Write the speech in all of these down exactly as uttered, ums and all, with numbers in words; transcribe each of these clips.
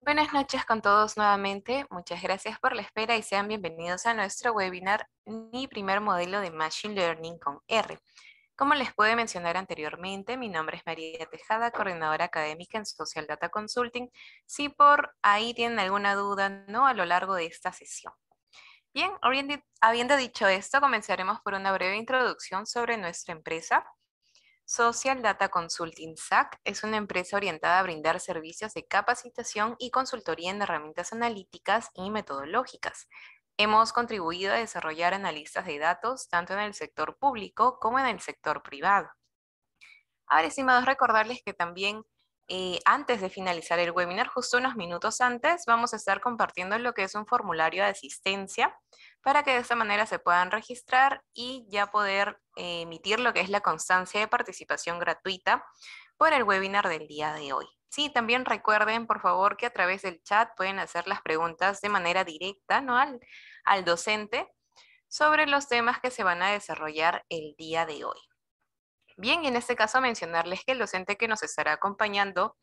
Buenas noches con todos nuevamente. Muchas gracias por la espera y sean bienvenidos a nuestro webinar Mi primer modelo de Machine Learning con R. Como les pude mencionar anteriormente, mi nombre es María Tejada, coordinadora académica en Social Data Consulting. Si por ahí tienen alguna duda, ¿no? A lo largo de esta sesión. Bien, habiendo habiendo dicho esto, comenzaremos por una breve introducción sobre nuestra empresa. Social Data Consulting S A C es una empresa orientada a brindar servicios de capacitación y consultoría en herramientas analíticas y metodológicas. Hemos contribuido a desarrollar analistas de datos tanto en el sector público como en el sector privado. Ahora, estimados, recordarles que también eh, antes de finalizar el webinar, justo unos minutos antes, vamos a estar compartiendo lo que es un formulario de asistencia para que de esta manera se puedan registrar y ya poder eh, emitir lo que es la constancia de participación gratuita por el webinar del día de hoy. Sí, también recuerden, por favor, que a través del chat pueden hacer las preguntas de manera directa, ¿no? al, al docente sobre los temas que se van a desarrollar el día de hoy. Bien, y en este caso mencionarles que el docente que nos estará acompañando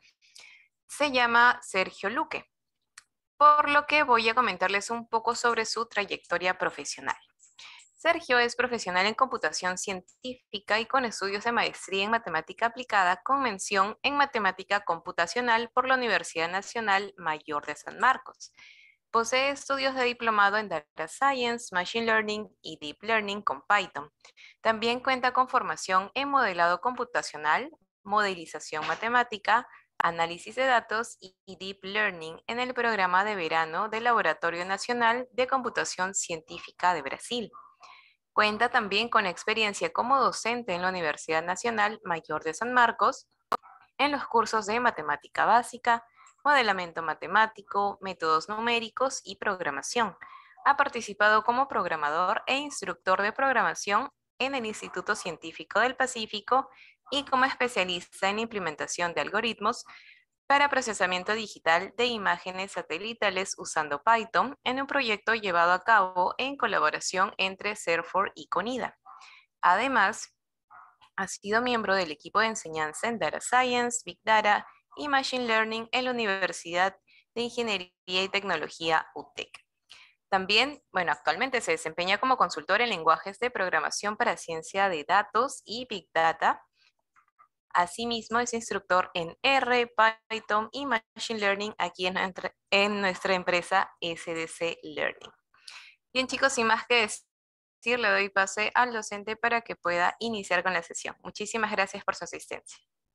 se llama Sergio Luque, por lo que voy a comentarles un poco sobre su trayectoria profesional. Sergio es profesional en computación científica y con estudios de maestría en matemática aplicada con mención en matemática computacional por la Universidad Nacional Mayor de San Marcos. Posee estudios de diplomado en Data Science, Machine Learning y Deep Learning con Python. También cuenta con formación en modelado computacional, modelización matemática, análisis de datos y Deep Learning en el programa de verano del Laboratorio Nacional de Computación Científica de Brasil. Cuenta también con experiencia como docente en la Universidad Nacional Mayor de San Marcos en los cursos de matemática básica, modelamiento matemático, métodos numéricos y programación. Ha participado como programador e instructor de programación en el Instituto Científico del Pacífico y como especialista en implementación de algoritmos para procesamiento digital de imágenes satelitales usando Python en un proyecto llevado a cabo en colaboración entre Serfor y Conida. Además, ha sido miembro del equipo de enseñanza en Data Science, Big Data y Machine Learning en la Universidad de Ingeniería y Tecnología U T E C. También, bueno, actualmente se desempeña como consultor en lenguajes de programación para ciencia de datos y Big Data. Asimismo, es instructor en R, Python y Machine Learning aquí en nuestra, en nuestra empresa S D C Learning. Bien, chicos, sin más que decir, le doy pase al docente para que pueda iniciar con la sesión. Muchísimas gracias por su asistencia.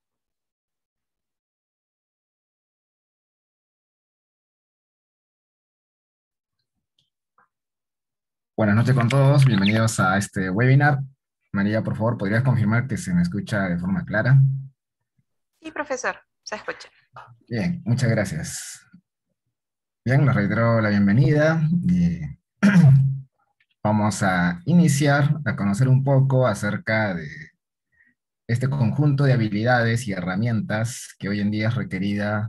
Buenas noches con todos, bienvenidos a este webinar. María, por favor, ¿podrías confirmar que se me escucha de forma clara? Sí, profesor, se escucha. Bien, muchas gracias. Bien, les reitero la bienvenida y vamos a iniciar a conocer un poco acerca de este conjunto de habilidades y herramientas que hoy en día es requerida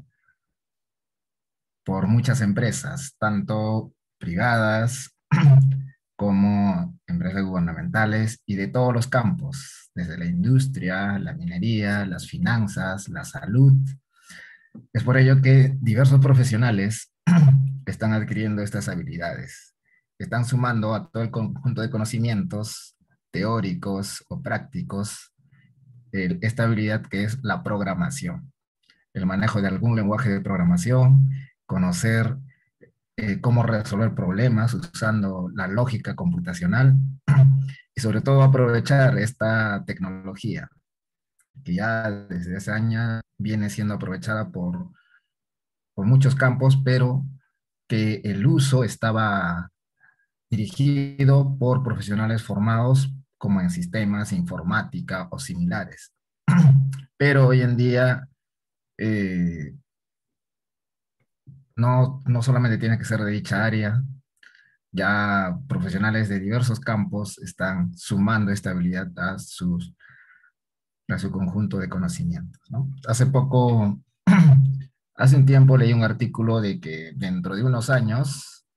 por muchas empresas, tanto privadas como empresas gubernamentales y de todos los campos, desde la industria, la minería, las finanzas, la salud. Es por ello que diversos profesionales están adquiriendo estas habilidades, están sumando a todo el conjunto de conocimientos teóricos o prácticos el- esta habilidad que es la programación, el manejo de algún lenguaje de programación, conocer eh, cómo resolver problemas usando la lógica computacional y sobre todo aprovechar esta tecnología que ya desde hace años viene siendo aprovechada por, por muchos campos, pero que el uso estaba dirigido por profesionales formados como en sistemas, informática o similares. Pero hoy en día eh, no, no solamente tiene que ser de dicha área, ya profesionales de diversos campos están sumando esta habilidad a, sus, a su conjunto de conocimientos, ¿no? Hace poco, hace un tiempo leí un artículo de que dentro de unos años,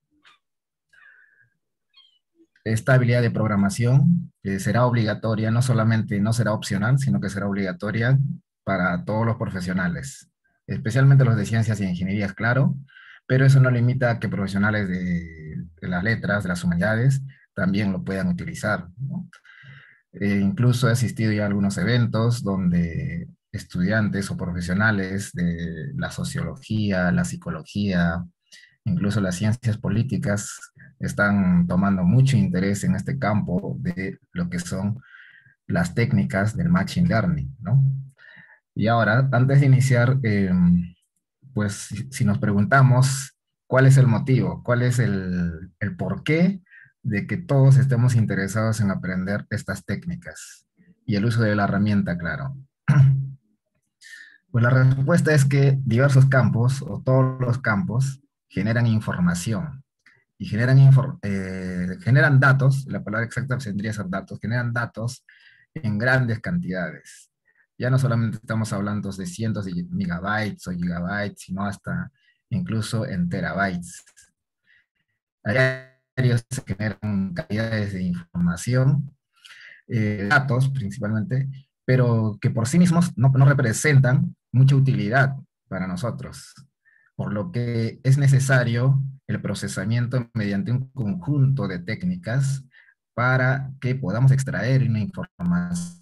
esta habilidad de programación eh, será obligatoria, no solamente no será opcional, sino que será obligatoria para todos los profesionales. especialmente los de ciencias y ingenierías, claro, pero eso no limita a que profesionales de, de las letras, de las humanidades, también lo puedan utilizar, ¿no? Eh, incluso he asistido ya a algunos eventos donde estudiantes o profesionales de la sociología, la psicología, incluso las ciencias políticas, están tomando mucho interés en este campo de lo que son las técnicas del Machine Learning, ¿no? Y ahora, antes de iniciar, eh, pues si, si nos preguntamos cuál es el motivo, cuál es el, el porqué de que todos estemos interesados en aprender estas técnicas y el uso de la herramienta, claro. Pues la respuesta es que diversos campos o todos los campos generan información y generan, infor- eh, generan datos, la palabra exacta vendría a ser datos, generan datos en grandes cantidades. Ya no solamente estamos hablando de cientos de megabytes o gigabytes, sino hasta incluso en terabytes. A diario se generan cantidades de información, eh, datos principalmente, pero que por sí mismos no, no representan mucha utilidad para nosotros, por lo que es necesario el procesamiento mediante un conjunto de técnicas para que podamos extraer una información,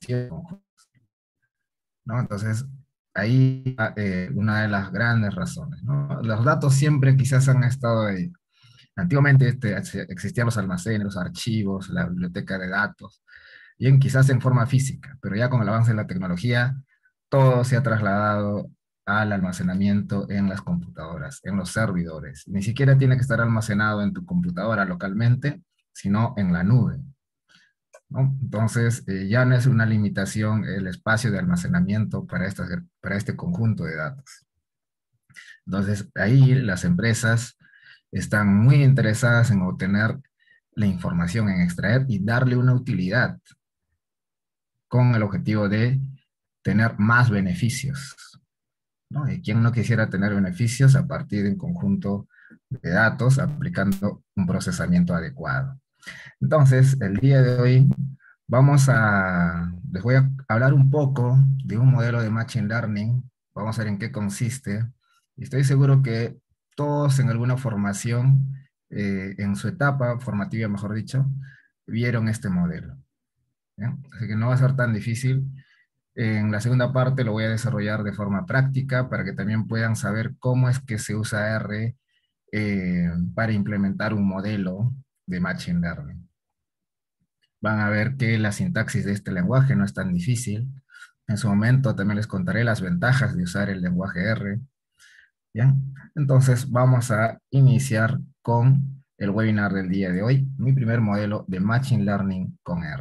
¿no? Entonces, ahí eh, una de las grandes razones, ¿no? Los datos siempre quizás han estado ahí. Antiguamente este, existían los almacenes, los archivos, la biblioteca de datos, bien, quizás en forma física, pero ya con el avance de la tecnología, todo se ha trasladado al almacenamiento en las computadoras, en los servidores. Ni siquiera tiene que estar almacenado en tu computadora localmente, sino en la nube, ¿no? Entonces, eh, ya no es una limitación el espacio de almacenamiento para, estas, para este conjunto de datos. Entonces, ahí las empresas están muy interesadas en obtener la información, en extraer y darle una utilidad con el objetivo de tener más beneficios, ¿no? Y quién no quisiera tener beneficios a partir de un conjunto de datos aplicando un procesamiento adecuado. Entonces, el día de hoy vamos a, les voy a hablar un poco de un modelo de Machine Learning, vamos a ver en qué consiste, y estoy seguro que todos en alguna formación, eh, en su etapa formativa, mejor dicho, vieron este modelo, ¿ya? Así que no va a ser tan difícil. En la segunda parte lo voy a desarrollar de forma práctica para que también puedan saber cómo es que se usa R eh, para implementar un modelo de Machine Learning. Van a ver que la sintaxis de este lenguaje no es tan difícil. En su momento también les contaré las ventajas de usar el lenguaje R. ¿Bien? Entonces vamos a iniciar con el webinar del día de hoy, mi primer modelo de Machine Learning con R.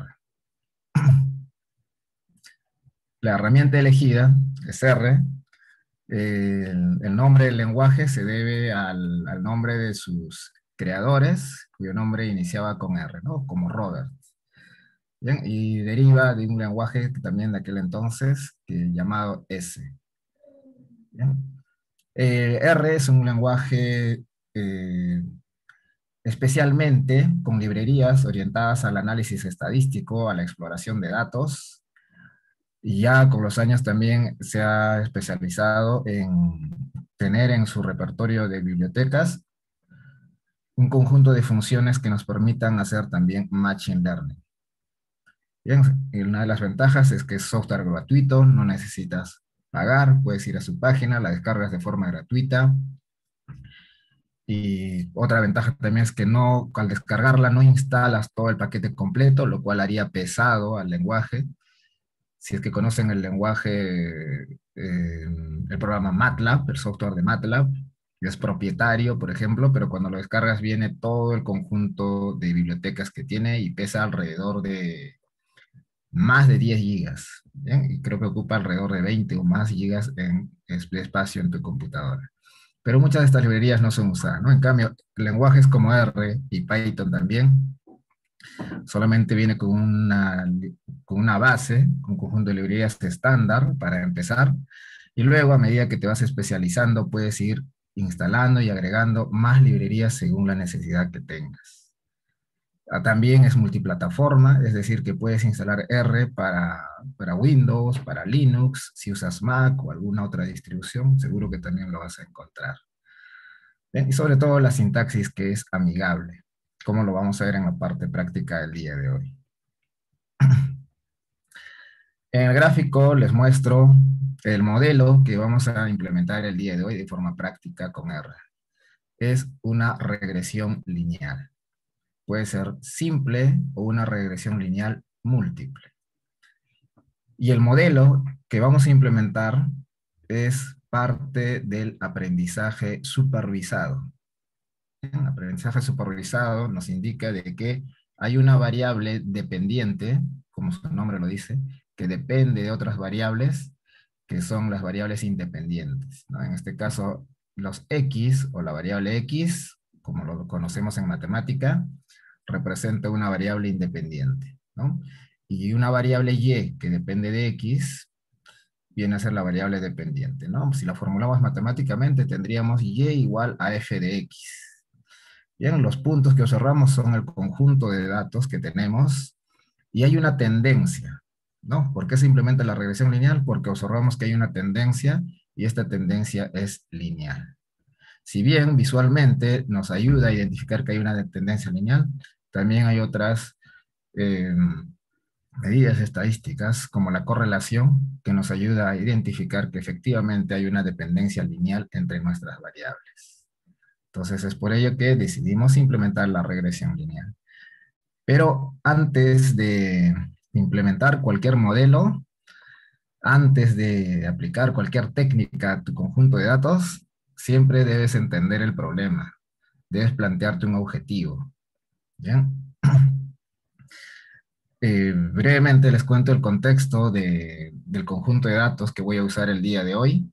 La herramienta elegida es R. Eh, el, el nombre del lenguaje se debe al, al nombre de sus creadores, cuyo nombre iniciaba con R, ¿no? Como Robert. Bien, y deriva de un lenguaje que también de aquel entonces que, llamado S. Bien. Eh, R es un lenguaje eh, especialmente con librerías orientadas al análisis estadístico, a la exploración de datos, y ya con los años también se ha especializado en tener en su repertorio de bibliotecas un conjunto de funciones que nos permitan hacer también Machine Learning. Bien, y una de las ventajas es que es software gratuito, no necesitas pagar, puedes ir a su página, la descargas de forma gratuita. Y otra ventaja también es que no, al descargarla no instalas todo el paquete completo, lo cual haría pesado al lenguaje. Si es que conocen el lenguaje, eh, el programa MATLAB, el software de MATLAB, es propietario, por ejemplo, pero cuando lo descargas viene todo el conjunto de bibliotecas que tiene y pesa alrededor de más de diez gigas, ¿bien? Y creo que ocupa alrededor de veinte o más gigas en espacio en tu computadora. Pero muchas de estas librerías no son usadas, ¿no? En cambio, lenguajes como R y Python también solamente viene con una, con una base, un conjunto de librerías estándar para empezar, y luego a medida que te vas especializando puedes ir instalando y agregando más librerías según la necesidad que tengas. Ah, también es multiplataforma, es decir, que puedes instalar R para, para Windows, para Linux, si usas Mac o alguna otra distribución, seguro que también lo vas a encontrar. Bien, y sobre todo la sintaxis que es amigable, como lo vamos a ver en la parte práctica del día de hoy. En el gráfico les muestro el modelo que vamos a implementar el día de hoy de forma práctica con R. Es una regresión lineal. Puede ser simple o una regresión lineal múltiple. Y el modelo que vamos a implementar es parte del aprendizaje supervisado. El aprendizaje supervisado nos indica de que hay una variable dependiente, como su nombre lo dice, que depende de otras variables, que son las variables independientes, ¿no? En este caso, los X o la variable X, como lo conocemos en matemática, representa una variable independiente, ¿no? Y una variable Y que depende de X viene a ser la variable dependiente, ¿no? Si la formulamos matemáticamente, tendríamos Y igual a F de X. Bien, los puntos que observamos son el conjunto de datos que tenemos y hay una tendencia, ¿no? ¿Por qué se implementa la regresión lineal? Porque observamos que hay una tendencia y esta tendencia es lineal. Si bien visualmente nos ayuda a identificar que hay una tendencia lineal, también hay otras eh, medidas estadísticas como la correlación que nos ayuda a identificar que efectivamente hay una dependencia lineal entre nuestras variables. Entonces es por ello que decidimos implementar la regresión lineal. Pero antes de implementar cualquier modelo, antes de aplicar cualquier técnica a tu conjunto de datos, siempre debes entender el problema. Debes plantearte un objetivo. ¿Bien? Eh, brevemente les cuento el contexto de, del conjunto de datos que voy a usar el día de hoy.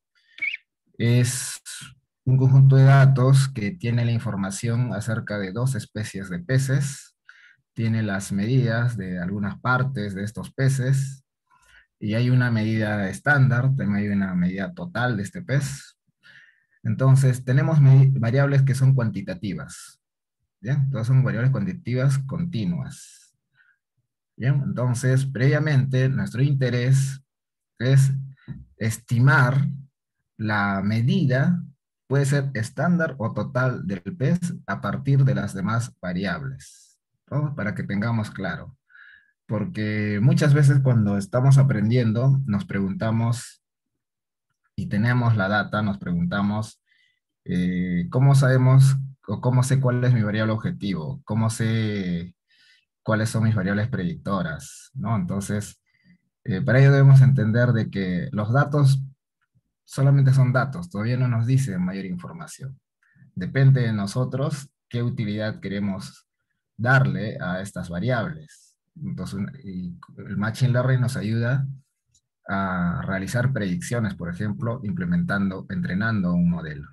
Es un conjunto de datos que tiene la información acerca de dos especies de peces, tiene las medidas de algunas partes de estos peces, y hay una medida estándar, también hay una medida total de este pez. Entonces, tenemos variables que son cuantitativas, ¿bien? Todas son variables cuantitativas continuas. Bien, entonces, previamente, nuestro interés es estimar la medida, puede ser estándar o total del pez a partir de las demás variables, ¿no? Para que tengamos claro. Porque muchas veces cuando estamos aprendiendo, nos preguntamos y tenemos la data, nos preguntamos, eh, ¿cómo sabemos o cómo sé cuál es mi variable objetivo? ¿Cómo sé cuáles son mis variables predictoras? ¿No? Entonces, eh, para ello debemos entender de que los datos solamente son datos, todavía no nos dicen mayor información. Depende de nosotros qué utilidad queremos darle a estas variables. Entonces, y el Machine Learning nos ayuda a realizar predicciones, por ejemplo, implementando, entrenando un modelo.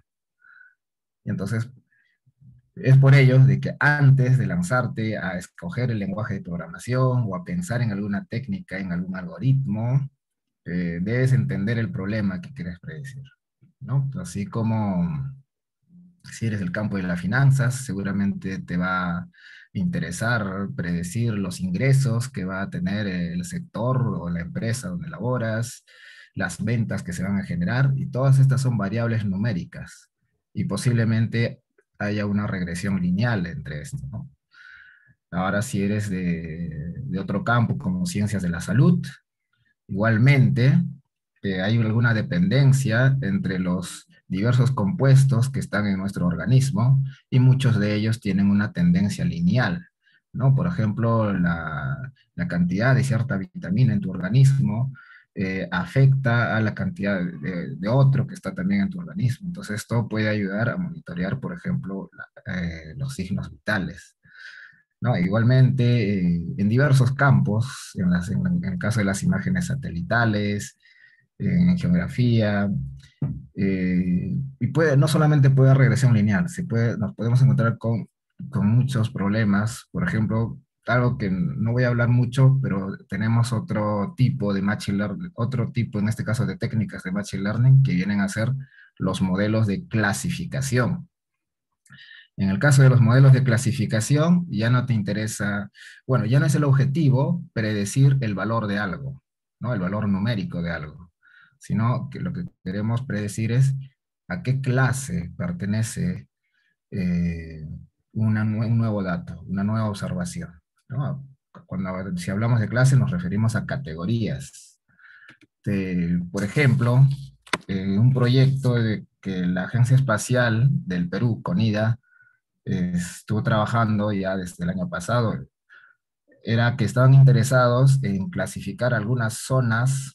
Y entonces, es por ello de que antes de lanzarte a escoger el lenguaje de programación o a pensar en alguna técnica, en algún algoritmo, eh, debes entender el problema que quieres predecir, ¿no? Así como si eres del campo de las finanzas, seguramente te va a interesar predecir los ingresos que va a tener el sector o la empresa donde laboras, las ventas que se van a generar, y todas estas son variables numéricas, y posiblemente haya una regresión lineal entre esto, ¿no? Ahora, si eres de, de otro campo como ciencias de la salud, igualmente, eh, hay alguna dependencia entre los diversos compuestos que están en nuestro organismo y muchos de ellos tienen una tendencia lineal, ¿no? Por ejemplo, la, la cantidad de cierta vitamina en tu organismo eh, afecta a la cantidad de, de, otro que está también en tu organismo. Entonces, esto puede ayudar a monitorear, por ejemplo, la, eh, los signos vitales. ¿No? Igualmente, eh, en diversos campos, en, las, en, en, el caso de las imágenes satelitales, en geografía, eh, y puede, no solamente puede haber regresión lineal, se puede, nos podemos encontrar con, con muchos problemas, por ejemplo, algo que no voy a hablar mucho, pero tenemos otro tipo de machine learning, otro tipo, en este caso, de técnicas de machine learning, que vienen a ser los modelos de clasificación. En el caso de los modelos de clasificación, ya no te interesa, bueno, ya no es el objetivo predecir el valor de algo, ¿no? El valor numérico de algo, sino que lo que queremos predecir es a qué clase pertenece eh, una nue- un nuevo dato, una nueva observación, ¿no? Cuando, si hablamos de clase nos referimos a categorías. Te- por ejemplo, eh, un proyecto de que la Agencia Espacial del Perú, CONIDA, eh, estuvo trabajando ya desde el año pasado, era que estaban interesados en clasificar algunas zonas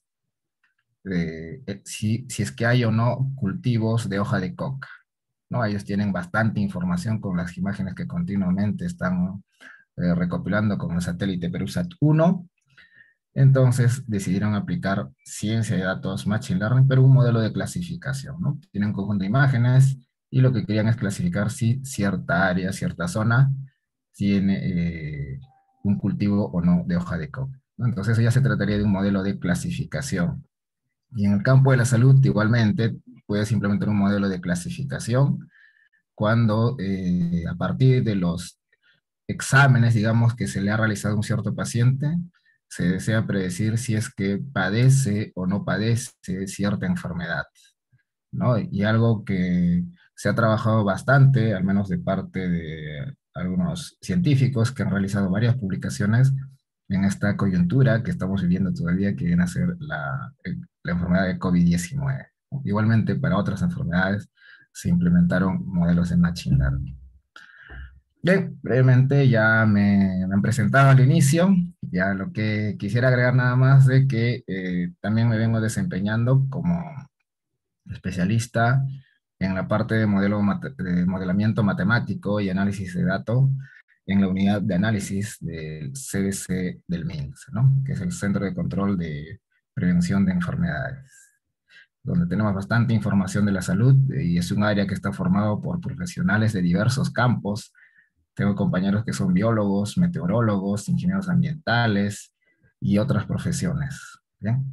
de eh, si, si es que hay o no cultivos de hoja de coca, ¿no? Ellos tienen bastante información con las imágenes que continuamente están eh, recopilando con el satélite Perusat uno. Entonces decidieron aplicar ciencia de datos, Machine Learning, pero un modelo de clasificación, ¿no? Tienen un conjunto de imágenes y lo que querían es clasificar si cierta área, cierta zona tiene eh, un cultivo o no de hoja de coca, ¿no? Entonces eso ya se trataría de un modelo de clasificación. Y en el campo de la salud, igualmente, puedes implementar un modelo de clasificación cuando eh, a partir de los exámenes, digamos, que se le ha realizado a un cierto paciente, se desea predecir si es que padece o no padece cierta enfermedad, ¿no? Y algo que se ha trabajado bastante, al menos de parte de algunos científicos que han realizado varias publicaciones en esta coyuntura que estamos viviendo todavía, que viene a ser la, la enfermedad de COVID diecinueve. Igualmente, para otras enfermedades se implementaron modelos de Machine Learning. Bien, brevemente ya me, me han presentado al inicio, ya lo que quisiera agregar nada más de que eh, también me vengo desempeñando como especialista en la parte de, modelo, de modelamiento matemático y análisis de datos en la unidad de análisis del C D C del MINSA, ¿no? Que es el Centro de Control de Prevención de Enfermedades, donde tenemos bastante información de la salud y es un área que está formado por profesionales de diversos campos. Tengo compañeros que son biólogos, meteorólogos, ingenieros ambientales y otras profesiones. ¿Bien?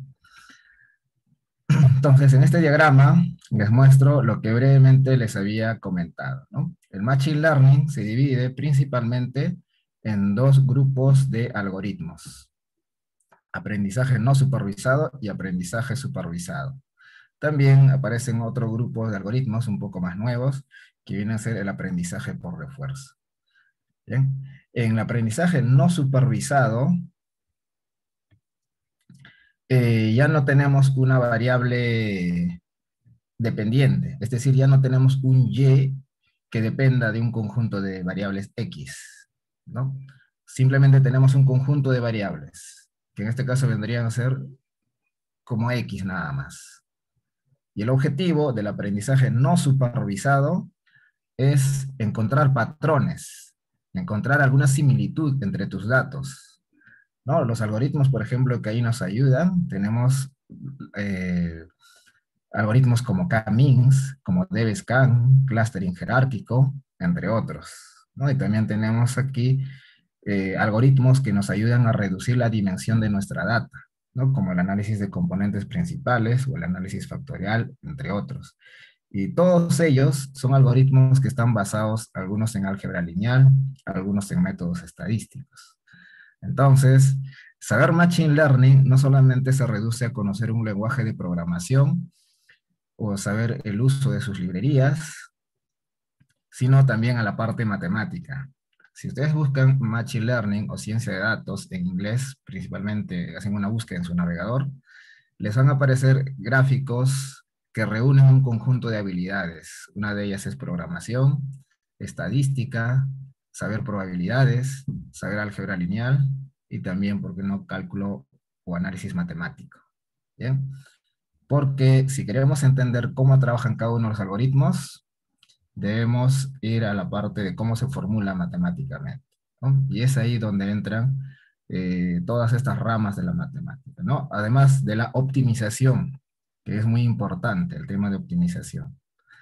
Entonces, en este diagrama les muestro lo que brevemente les había comentado, ¿no? El Machine Learning se divide principalmente en dos grupos de algoritmos: aprendizaje no supervisado y aprendizaje supervisado. También aparecen otro grupo de algoritmos un poco más nuevos que vienen a ser el aprendizaje por refuerzo. Bien. En el aprendizaje no supervisado, eh, ya no tenemos una variable dependiente, es decir, ya no tenemos un Y que dependa de un conjunto de variables X, ¿no? Simplemente tenemos un conjunto de variables, que en este caso vendrían a ser como X nada más. Y el objetivo del aprendizaje no supervisado es encontrar patrones, encontrar alguna similitud entre tus datos, ¿no? Los algoritmos, por ejemplo, que ahí nos ayudan, tenemos eh, algoritmos como K-means, como DebScan, clustering jerárquico, entre otros, ¿no? Y también tenemos aquí eh, algoritmos que nos ayudan a reducir la dimensión de nuestra data, ¿no? Como el análisis de componentes principales o el análisis factorial, entre otros. Y todos ellos son algoritmos que están basados, algunos en álgebra lineal, algunos en métodos estadísticos. Entonces, saber Machine Learning no solamente se reduce a conocer un lenguaje de programación o saber el uso de sus librerías, sino también a la parte matemática. Si ustedes buscan Machine Learning o ciencia de datos en inglés, principalmente hacen una búsqueda en su navegador, les van a aparecer gráficos que reúnen un conjunto de habilidades. Una de ellas es programación, estadística, saber probabilidades, saber álgebra lineal y también, ¿por qué no?, cálculo o análisis matemático. ¿Bien? Porque si queremos entender cómo trabajan cada uno de los algoritmos, debemos ir a la parte de cómo se formula matemáticamente, ¿no? Y es ahí donde entran eh, todas estas ramas de la matemática, ¿no? Además de la optimización, que es muy importante, el tema de optimización.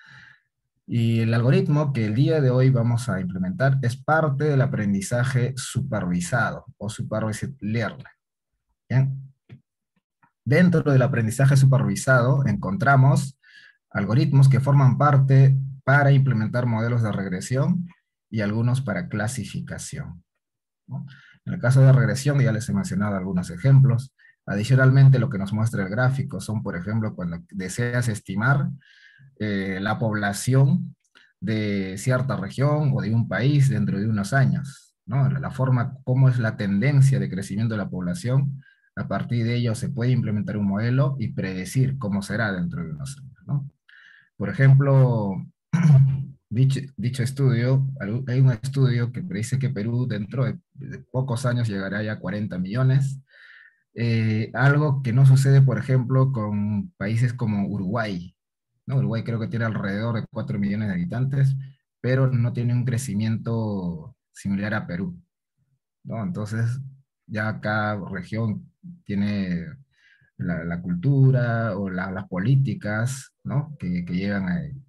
Y el algoritmo que el día de hoy vamos a implementar es parte del aprendizaje supervisado o supervised learning. ¿Bien? Dentro del aprendizaje supervisado encontramos algoritmos que forman parte para implementar modelos de regresión y algunos para clasificación, ¿no? En el caso de regresión, ya les he mencionado algunos ejemplos. Adicionalmente, lo que nos muestra el gráfico son, por ejemplo, cuando deseas estimar eh, la población de cierta región o de un país dentro de unos años, ¿no? La forma, cómo es la tendencia de crecimiento de la población, a partir de ello se puede implementar un modelo y predecir cómo será dentro de unos años, ¿no? Por ejemplo, dicho, dicho estudio, hay un estudio que predice que Perú dentro de, de pocos años llegará ya a cuarenta millones, eh, algo que no sucede, por ejemplo, con países como Uruguay, ¿no? Uruguay creo que tiene alrededor de cuatro millones de habitantes, pero no tiene un crecimiento similar a Perú, ¿no? Entonces, ya cada región tiene la, la cultura o la- las políticas, ¿no? que, que llegan a ello.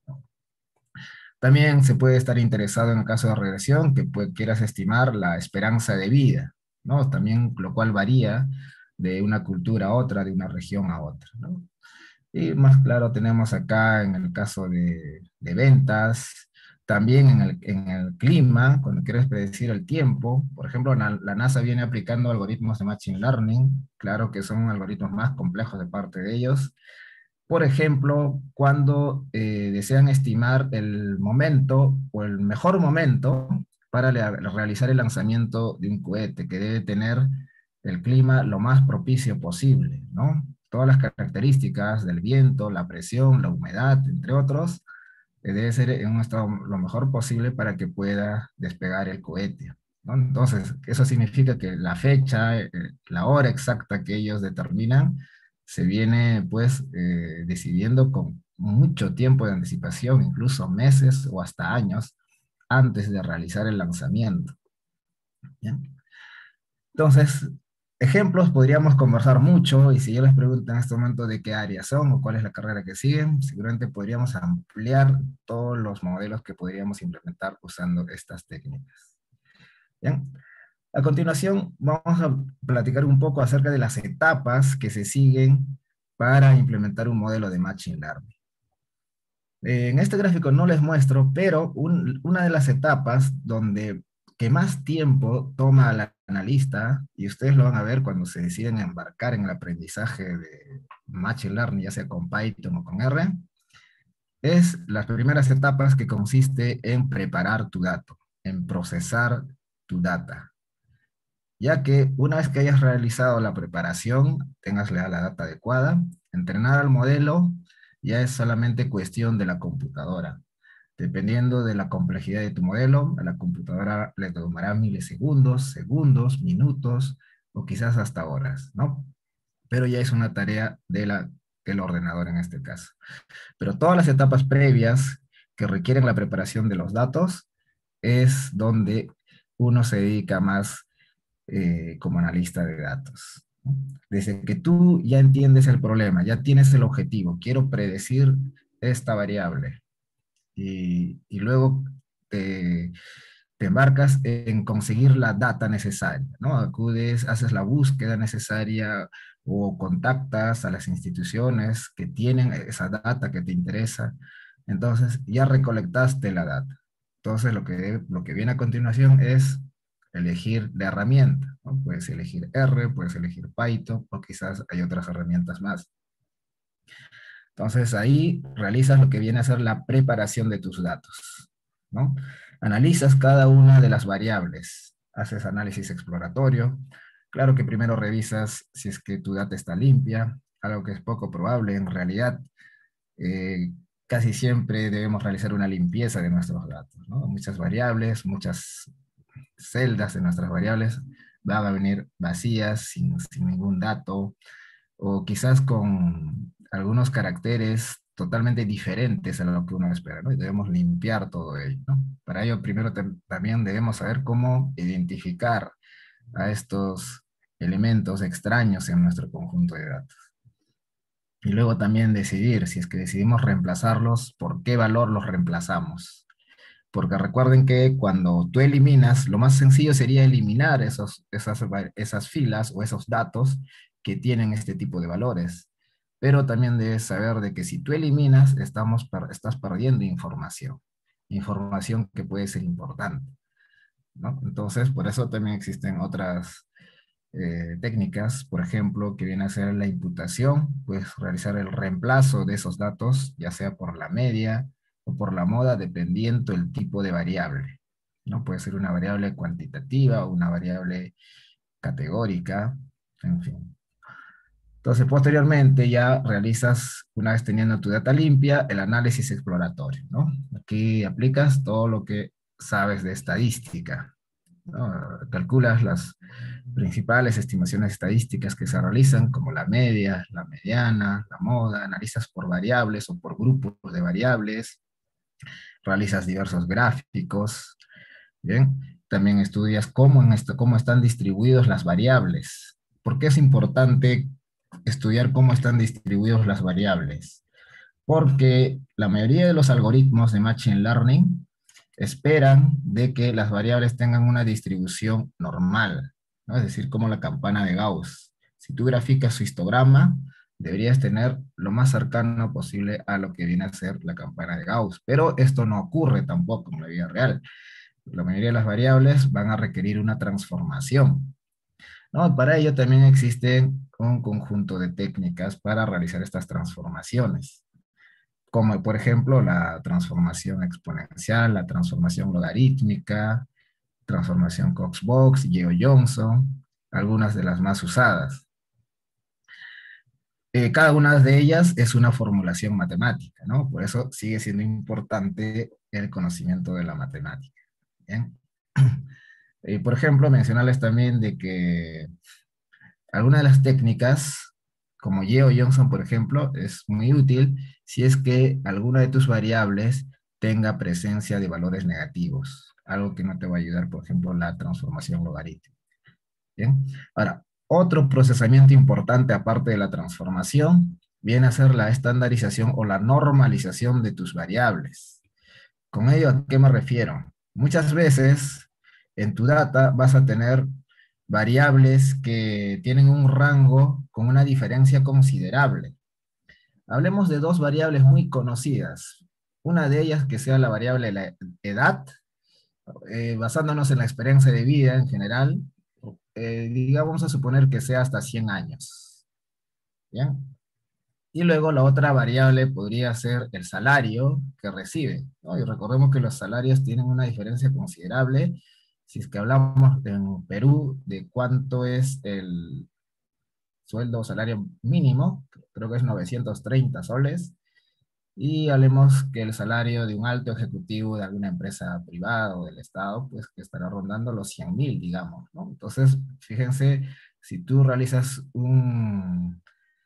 También se puede estar interesado en el caso de regresión, que pues, quieras estimar la esperanza de vida, ¿no? También, lo cual varía de una cultura a otra, de una región a otra, ¿no? Y más claro tenemos acá en el caso de, de ventas, también en el, en el clima, cuando quieres predecir el tiempo. Por ejemplo, la, la NASA viene aplicando algoritmos de Machine Learning, claro que son algoritmos más complejos de parte de ellos. Por ejemplo, cuando eh, desean estimar el momento o el mejor momento para le- realizar el lanzamiento de un cohete que debe tener el clima lo más propicio posible, ¿no? Todas las características del viento, la presión, la humedad, entre otros, eh, debe ser en un estado lo mejor posible para que pueda despegar el cohete, ¿no? Entonces, eso significa que la fecha, eh, la hora exacta que ellos determinan, se viene pues eh, decidiendo con mucho tiempo de anticipación, incluso meses o hasta años antes de realizar el lanzamiento, ¿ya? Entonces, ejemplos podríamos conversar mucho, y si yo les pregunto en este momento de qué áreas son o cuál es la carrera que siguen, seguramente podríamos ampliar todos los modelos que podríamos implementar usando estas técnicas. Bien, a continuación vamos a platicar un poco acerca de las etapas que se siguen para implementar un modelo de Machine Learning. En este gráfico no les muestro, pero un- una de las etapas donde que más tiempo toma al analista, y ustedes lo van a ver cuando se deciden embarcar en el aprendizaje de Machine Learning, ya sea con Python o con R, es las primeras etapas que consiste en preparar tu dato, en procesar tu data. Ya que una vez que hayas realizado la preparación, tengas la la data adecuada, entrenar al modelo ya es solamente cuestión de la computadora. Dependiendo de la complejidad de tu modelo, a la computadora le tomará milisegundos, segundos, minutos o quizás hasta horas, ¿no? Pero ya es una tarea de la, del ordenador en este caso. Pero todas las etapas previas que requieren la preparación de los datos es donde uno se dedica más eh, como analista de datos, ¿no? Desde que tú ya entiendes el problema, ya tienes el objetivo, quiero predecir esta variable, y, y luego te, te embarcas en conseguir la data necesaria, ¿no? Acudes, haces la búsqueda necesaria o contactas a las instituciones que tienen esa data que te interesa. Entonces ya recolectaste la data. Entonces lo que, lo que viene a continuación es elegir la herramienta, ¿no? Puedes elegir R, puedes elegir Python o quizás hay otras herramientas más. Entonces ahí realizas lo que viene a ser la preparación de tus datos, ¿no? Analizas cada una de las variables, haces análisis exploratorio. Claro que primero revisas si es que tu data está limpia, algo que es poco probable. En realidad, eh, casi siempre debemos realizar una limpieza de nuestros datos, ¿no? Muchas variables, muchas celdas de nuestras variables van a venir vacías, sin, sin ningún dato, o quizás con algunos caracteres totalmente diferentes a lo que uno espera, ¿no? Y debemos limpiar todo ello, ¿no? Para ello, primero tam- también debemos saber cómo identificar a estos elementos extraños en nuestro conjunto de datos. Y luego también decidir, si es que decidimos reemplazarlos, por qué valor los reemplazamos. Porque recuerden que cuando tú eliminas, lo más sencillo sería eliminar esos, esas, va- esas filas o esos datos que tienen este tipo de valores. Pero también debes saber de que si tú eliminas, estamos per- estás perdiendo información. información que puede ser importante, ¿no? Entonces, por eso también existen otras eh, técnicas, por ejemplo, que viene a ser la imputación, pues realizar el reemplazo de esos datos, ya sea por la media o por la moda, dependiendo el tipo de variable, ¿no? Puede ser una variable cuantitativa o una variable categórica, en fin. Entonces, posteriormente ya realizas, una vez teniendo tu data limpia, el análisis exploratorio, ¿no? Aquí aplicas todo lo que sabes de estadística, ¿no? Calculas las principales estimaciones estadísticas que se realizan, como la media, la mediana, la moda, analizas por variables o por grupos de variables, realizas diversos gráficos, ¿bien? También estudias cómo, en esto, cómo están distribuidos las variables. ¿Por qué es importante estudiar cómo están distribuidos las variables? Porque la mayoría de los algoritmos de Machine Learning esperan de que las variables tengan una distribución normal, ¿no? Es decir, como la campana de Gauss. Si tú graficas su histograma, deberías tener lo más cercano posible a lo que viene a ser la campana de Gauss. Pero esto no ocurre tampoco en la vida real. La mayoría de las variables van a requerir una transformación, ¿no? Para ello también existe un conjunto de técnicas para realizar estas transformaciones, como por ejemplo la transformación exponencial, la transformación logarítmica, transformación Cox-Box, Yeo-Johnson, algunas de las más usadas. Eh, cada una de ellas es una formulación matemática, ¿no? Por eso sigue siendo importante el conocimiento de la matemática. ¿Bien? Eh, por ejemplo, mencionarles también de que algunas de las técnicas, como Yeo-Johnson, por ejemplo, es muy útil si es que alguna de tus variables tenga presencia de valores negativos, algo que no te va a ayudar, por ejemplo, la transformación logarítmica. ¿Bien? Ahora, otro procesamiento importante aparte de la transformación viene a ser la estandarización o la normalización de tus variables. ¿Con ello a qué me refiero? Muchas veces en tu data vas a tener variables que tienen un rango con una diferencia considerable. Hablemos de dos variables muy conocidas. Una de ellas que sea la variable la edad, eh, basándonos en la experiencia de vida en general, eh, digamos, vamos a suponer que sea hasta cien años. ¿Bien? Y luego la otra variable podría ser el salario que recibe, ¿no? Y recordemos que los salarios tienen una diferencia considerable. Si es que hablamos en Perú de cuánto es el sueldo o salario mínimo, creo que es novecientos treinta soles, y hablemos que el salario de un alto ejecutivo de alguna empresa privada o del Estado, pues que estará rondando los cien mil, digamos, ¿no? Entonces, fíjense, si tú realizas un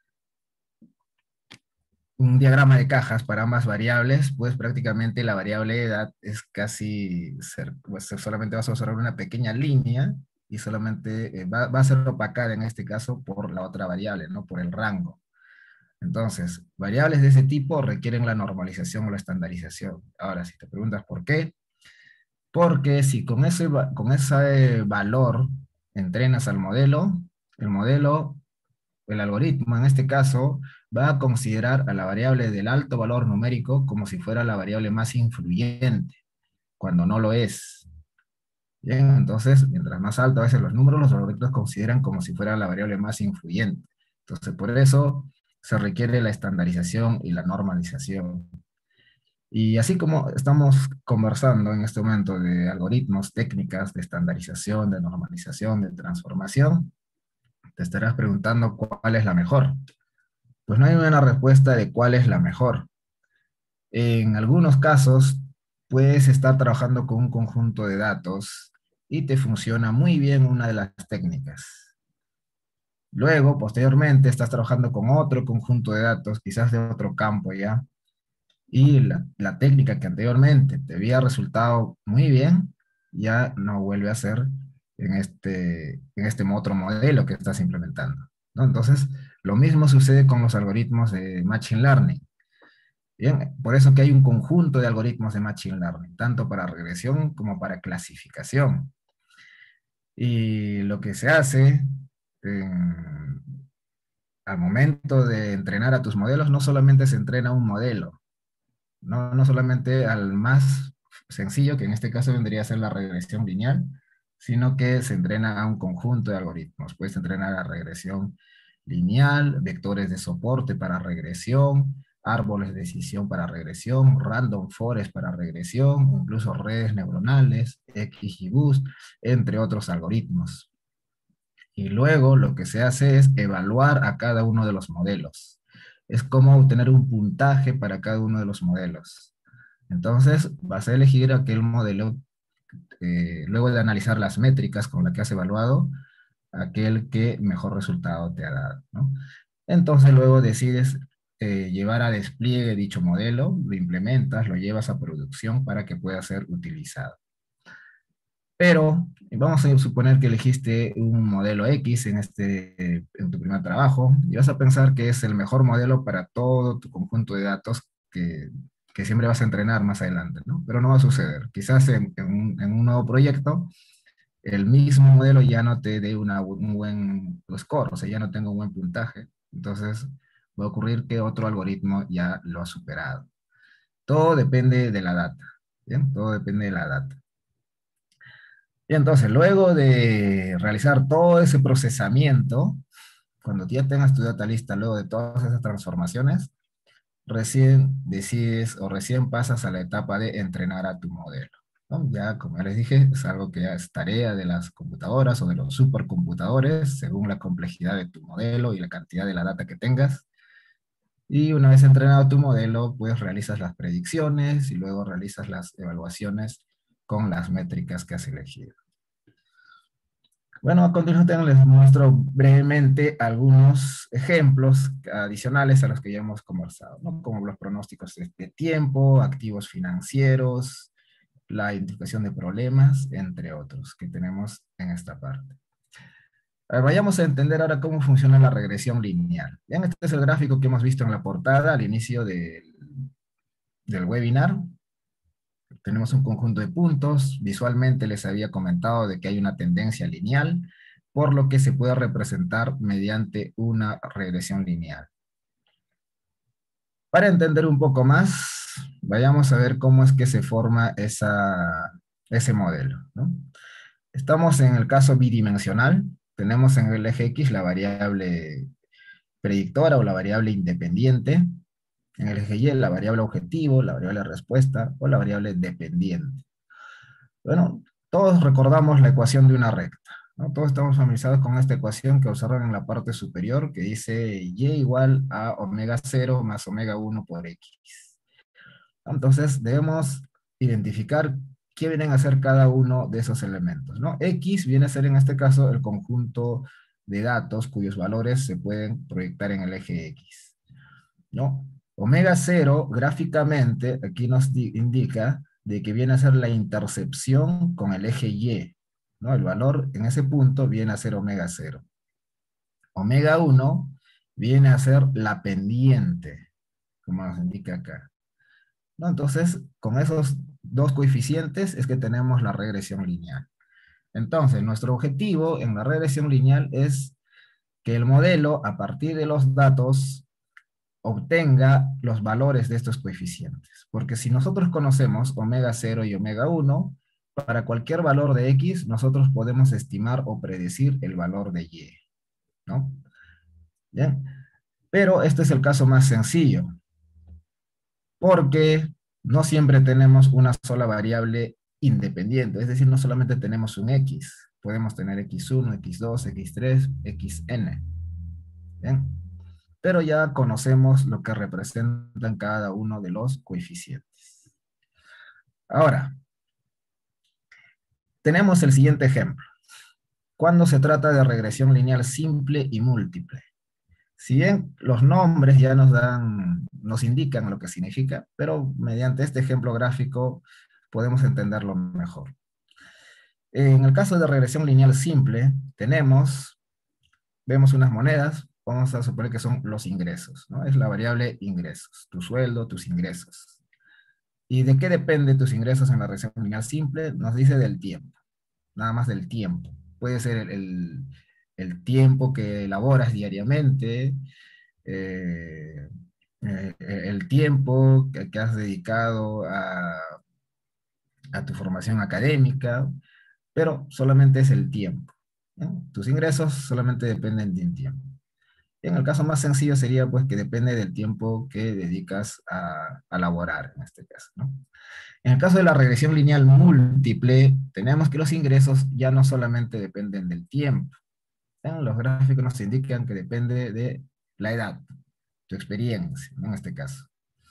un diagrama de cajas para ambas variables, pues prácticamente la variable edad es casi, ser, pues solamente vas a observar una pequeña línea y solamente eh, va, va a ser opacada en este caso por la otra variable, ¿no? Por el rango. Entonces, variables de ese tipo requieren la normalización o la estandarización. Ahora, si te preguntas por qué, porque si con ese, con ese valor entrenas al modelo, el modelo el algoritmo, en este caso, va a considerar a la variable del alto valor numérico como si fuera la variable más influyente, cuando no lo es. Bien, entonces, mientras más alto a veces los números, los algoritmos consideran como si fuera la variable más influyente. Entonces, por eso se requiere la estandarización y la normalización. Y así como estamos conversando en este momento de algoritmos, técnicas de estandarización, de normalización, de transformación, te estarás preguntando cuál es la mejor. Pues no hay una respuesta de cuál es la mejor. En algunos casos, puedes estar trabajando con un conjunto de datos y te funciona muy bien una de las técnicas. Luego, posteriormente, estás trabajando con otro conjunto de datos, quizás de otro campo ya, y la, la técnica que anteriormente te había resultado muy bien, ya no vuelve a ser en este, en este otro modelo que estás implementando, ¿no? Entonces, lo mismo sucede con los algoritmos de Machine Learning. Bien, por eso que hay un conjunto de algoritmos de Machine Learning, tanto para regresión como para clasificación. Y lo que se hace en, al momento de entrenar a tus modelos, no solamente se entrena un modelo, no, no solamente al más sencillo, que en este caso vendría a ser la regresión lineal, sino que se entrena a un conjunto de algoritmos. Puedes entrenar a regresión lineal, vectores de soporte para regresión, árboles de decisión para regresión, random forest para regresión, incluso redes neuronales, XGBoost, entre otros algoritmos. Y luego lo que se hace es evaluar a cada uno de los modelos. Es como obtener un puntaje para cada uno de los modelos. Entonces, vas a elegir aquel modelo, eh, luego de analizar las métricas con las que has evaluado, aquel que mejor resultado te ha dado, ¿no? Entonces, luego decides eh, llevar a despliegue dicho modelo, lo implementas, lo llevas a producción para que pueda ser utilizado. Pero vamos a suponer que elegiste un modelo X en, este, en tu primer trabajo y vas a pensar que es el mejor modelo para todo tu conjunto de datos que, que siempre vas a entrenar más adelante, ¿no? Pero no va a suceder. Quizás en, en, un, en un nuevo proyecto el mismo modelo ya no te dé una, un buen score, o sea, ya no tenga un buen puntaje. Entonces va a ocurrir que otro algoritmo ya lo ha superado. Todo depende de la data, ¿bien? Todo depende de la data. Y entonces, luego de realizar todo ese procesamiento, cuando ya tengas tu data lista, luego de todas esas transformaciones, recién decides o recién pasas a la etapa de entrenar a tu modelo, ¿no? Ya, como ya les dije, es algo que ya es tarea de las computadoras o de los supercomputadores, según la complejidad de tu modelo y la cantidad de la data que tengas. Y una vez entrenado tu modelo, pues realizas las predicciones y luego realizas las evaluaciones con las métricas que has elegido. Bueno, a continuación les muestro brevemente algunos ejemplos adicionales a los que ya hemos conversado, ¿no? Como los pronósticos de tiempo, activos financieros, la identificación de problemas, entre otros, que tenemos en esta parte. A ver, vayamos a entender ahora cómo funciona la regresión lineal. Bien, este es el gráfico que hemos visto en la portada al inicio del, del webinar. Tenemos un conjunto de puntos. Visualmente les había comentado de que hay una tendencia lineal, por lo que se puede representar mediante una regresión lineal. Para entender un poco más, vayamos a ver cómo es que se forma esa, ese modelo, ¿no? Estamos en el caso bidimensional. Tenemos en el eje X la variable predictora o la variable independiente. En el eje Y la variable objetivo, la variable respuesta o la variable dependiente. Bueno, todos recordamos la ecuación de una recta, ¿no? Todos estamos familiarizados con esta ecuación que observan en la parte superior, que dice Y igual a omega cero más omega uno por X. Entonces debemos identificar qué vienen a ser cada uno de esos elementos, ¿no? X viene a ser en este caso el conjunto de datos cuyos valores se pueden proyectar en el eje X, ¿no? Omega cero, gráficamente, aquí nos indica de que viene a ser la intercepción con el eje Y, ¿no? El valor en ese punto viene a ser omega cero. Omega uno viene a ser la pendiente, como nos indica acá, ¿no? Entonces, con esos dos coeficientes es que tenemos la regresión lineal. Entonces, nuestro objetivo en la regresión lineal es que el modelo, a partir de los datos, obtenga los valores de estos coeficientes. Porque si nosotros conocemos omega cero y omega uno, para cualquier valor de X, nosotros podemos estimar o predecir el valor de Y, ¿no? Bien, pero este es el caso más sencillo, porque no siempre tenemos una sola variable independiente, es decir, no solamente tenemos un X, podemos tener equis uno, equis dos, equis tres, xn. ¿Bien? Pero ya conocemos lo que representan cada uno de los coeficientes. Ahora, tenemos el siguiente ejemplo. Cuando se trata de regresión lineal simple y múltiple. Si bien los nombres ya nos dan, nos indican lo que significa, pero mediante este ejemplo gráfico podemos entenderlo mejor. En el caso de regresión lineal simple, tenemos, vemos unas monedas, vamos a suponer que son los ingresos, ¿no? Es la variable ingresos, tu sueldo, tus ingresos. ¿Y de qué depende tus ingresos en la regresión lineal simple? Nos dice del tiempo, nada más del tiempo. Puede ser el, el, el tiempo que elaboras diariamente, eh, eh, el tiempo que, que has dedicado a, a tu formación académica, pero solamente es el tiempo, ¿no? Tus ingresos solamente dependen de un tiempo. En el caso más sencillo sería pues que depende del tiempo que dedicas a, a laborar en este caso, ¿no? En el caso de la regresión lineal múltiple, tenemos que los ingresos ya no solamente dependen del tiempo. ¿No? Los gráficos nos indican que depende de la edad, tu experiencia, ¿no? En este caso.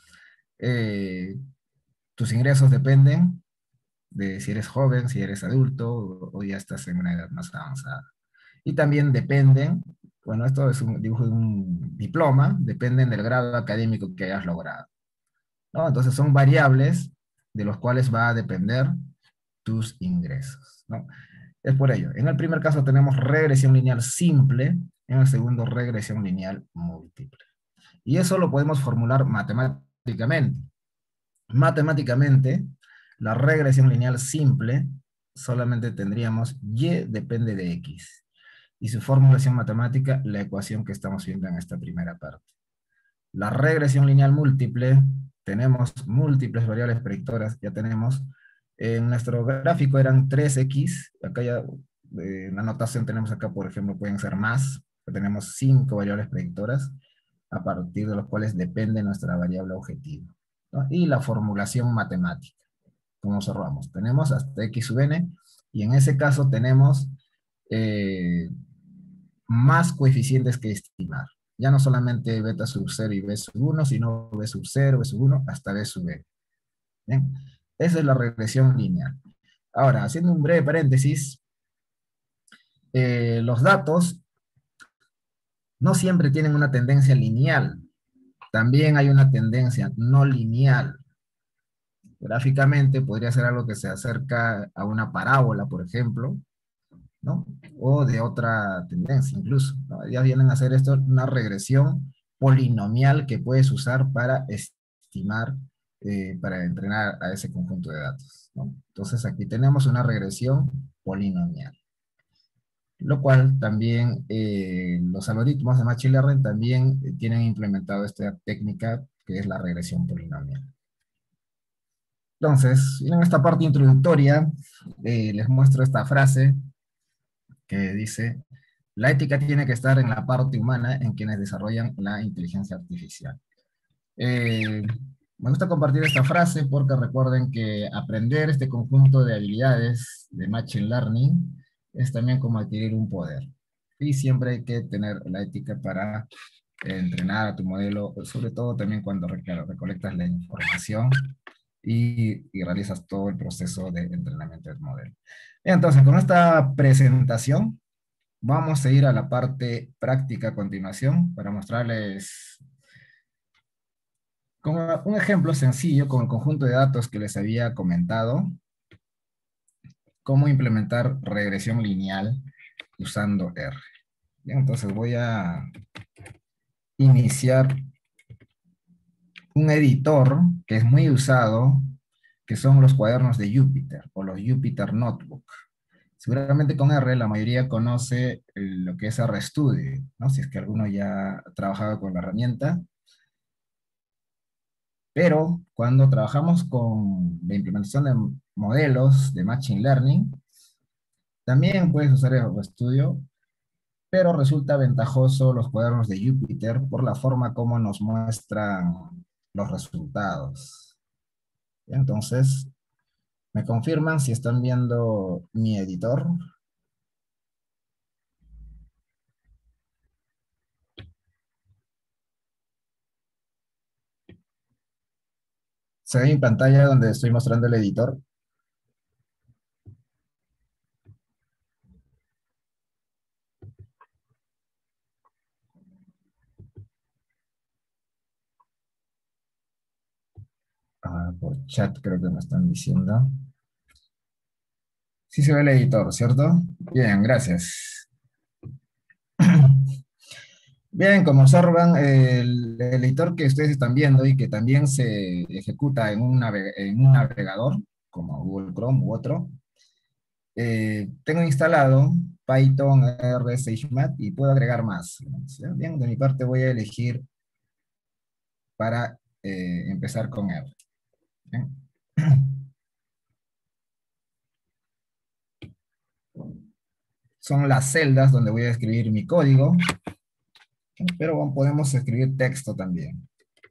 Eh, tus ingresos dependen de si eres joven, si eres adulto o, o ya estás en una edad más avanzada. Y también dependen, bueno, esto es un dibujo de un diploma, dependen del grado académico que hayas logrado, ¿no? Entonces son variables de los cuales va a depender tus ingresos, ¿no? Es por ello. En el primer caso tenemos regresión lineal simple, en el segundo regresión lineal múltiple. Y eso lo podemos formular matemáticamente. Matemáticamente, la regresión lineal simple solamente tendríamos y depende de x. Y su formulación matemática, la ecuación que estamos viendo en esta primera parte. La regresión lineal múltiple, tenemos múltiples variables predictoras, ya tenemos, en nuestro gráfico eran tres equis, acá ya eh, en la notación tenemos acá, por ejemplo, pueden ser más, tenemos cinco variables predictoras, a partir de los cuales depende nuestra variable objetivo, ¿no? Y la formulación matemática, como observamos, tenemos hasta x sub n, y en ese caso tenemos eh, más coeficientes que estimar. Ya no solamente beta sub cero y b sub uno, sino b sub cero, b sub uno, hasta b sub n. ¿Bien? Esa es la regresión lineal. Ahora, haciendo un breve paréntesis, eh, los datos no siempre tienen una tendencia lineal. También hay una tendencia no lineal. Gráficamente podría ser algo que se acerca a una parábola, por ejemplo, ¿no? O de otra tendencia incluso, ¿no? Ya vienen a hacer esto una regresión polinomial que puedes usar para estimar, eh, para entrenar a ese conjunto de datos, ¿no? Entonces aquí tenemos una regresión polinomial, lo cual también eh, los algoritmos de Machine Learning también eh, tienen implementado esta técnica que es la regresión polinomial. Entonces, en esta parte introductoria, eh, les muestro esta frase que dice: la ética tiene que estar en la parte humana en quienes desarrollan la inteligencia artificial. Eh, me gusta compartir esta frase porque recuerden que aprender este conjunto de habilidades de Machine Learning es también como adquirir un poder. Y siempre hay que tener la ética para entrenar a tu modelo, sobre todo también cuando claro, recolectas la información y, y realizas todo el proceso de entrenamiento del modelo. Entonces, con esta presentación, vamos a ir a la parte práctica a continuación para mostrarles con un ejemplo sencillo con el conjunto de datos que les había comentado, cómo implementar regresión lineal usando R. Bien, entonces voy a iniciar un editor que es muy usado, que son los cuadernos de Jupyter o los Jupyter Notebook. Seguramente con R la mayoría conoce lo que es RStudio, ¿no? Si es que alguno ya ha trabajado con la herramienta. Pero cuando trabajamos con la implementación de modelos de Machine Learning, también puedes usar RStudio, pero resulta ventajoso los cuadernos de Jupyter por la forma como nos muestran los resultados. Entonces, ¿me confirman si están viendo mi editor? ¿Se ve mi pantalla donde estoy mostrando el editor? Ah, por chat creo que me están diciendo. Sí se ve el editor, ¿cierto? Bien, gracias. Bien, como observan, el, el editor que ustedes están viendo y que también se ejecuta en un, naveg en un navegador, como Google Chrome u otro, eh, tengo instalado Python, R, SageMath y puedo agregar más. ¿Sí? Bien, de mi parte voy a elegir para eh, empezar con R. ¿Bien? son las celdas donde voy a escribir mi código, pero podemos escribir texto también.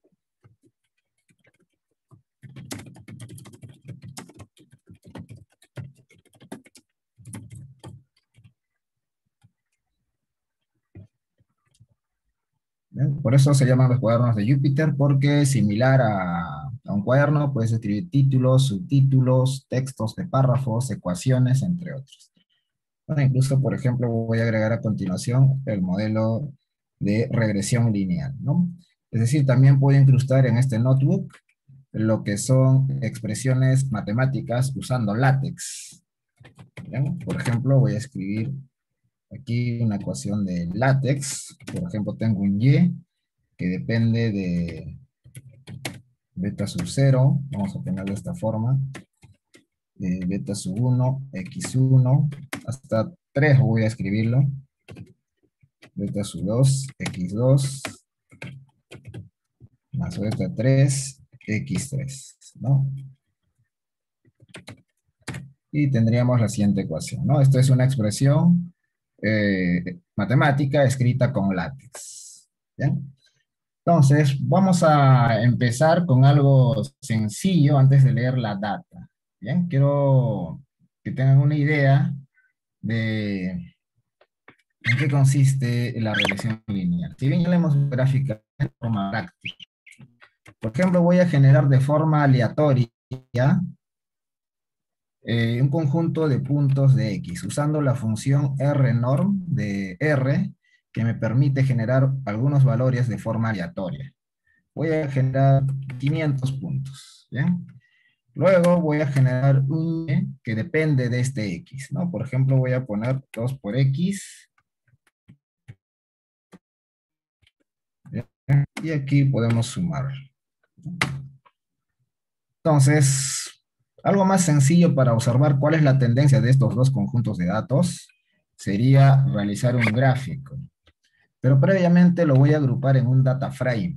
¿Bien? Por eso se llaman los cuadernos de Júpiter, porque similar a, a un cuaderno puedes escribir títulos, subtítulos, textos de párrafos, ecuaciones, entre otros. Bueno, incluso, por ejemplo, voy a agregar a continuación el modelo de regresión lineal, ¿no? Es decir, también puedo incrustar en este notebook lo que son expresiones matemáticas usando látex. ¿Bien? Por ejemplo, voy a escribir aquí una ecuación de látex. Por ejemplo, tengo un y que depende de beta sub cero, vamos a poner de esta forma, eh, beta sub uno, x uno, hasta tres voy a escribirlo, beta sub dos, x dos, más beta tres, x tres, ¿no? Y tendríamos la siguiente ecuación, ¿no? Esto es una expresión eh, matemática escrita con látex, ¿bien? Entonces, vamos a empezar con algo sencillo antes de leer la data. Bien, quiero que tengan una idea de en qué consiste la regresión lineal. Si bien ya leemos gráfica de forma práctica, por ejemplo, voy a generar de forma aleatoria eh, un conjunto de puntos de X, usando la función rnorm de R, que me permite generar algunos valores de forma aleatoria. Voy a generar quinientos puntos, ¿bien? Luego voy a generar un y que depende de este X, ¿no? Por ejemplo, voy a poner dos por X. ¿Bien? Y aquí podemos sumar. Entonces, algo más sencillo para observar cuál es la tendencia de estos dos conjuntos de datos sería realizar un gráfico. Pero previamente lo voy a agrupar en un data frame.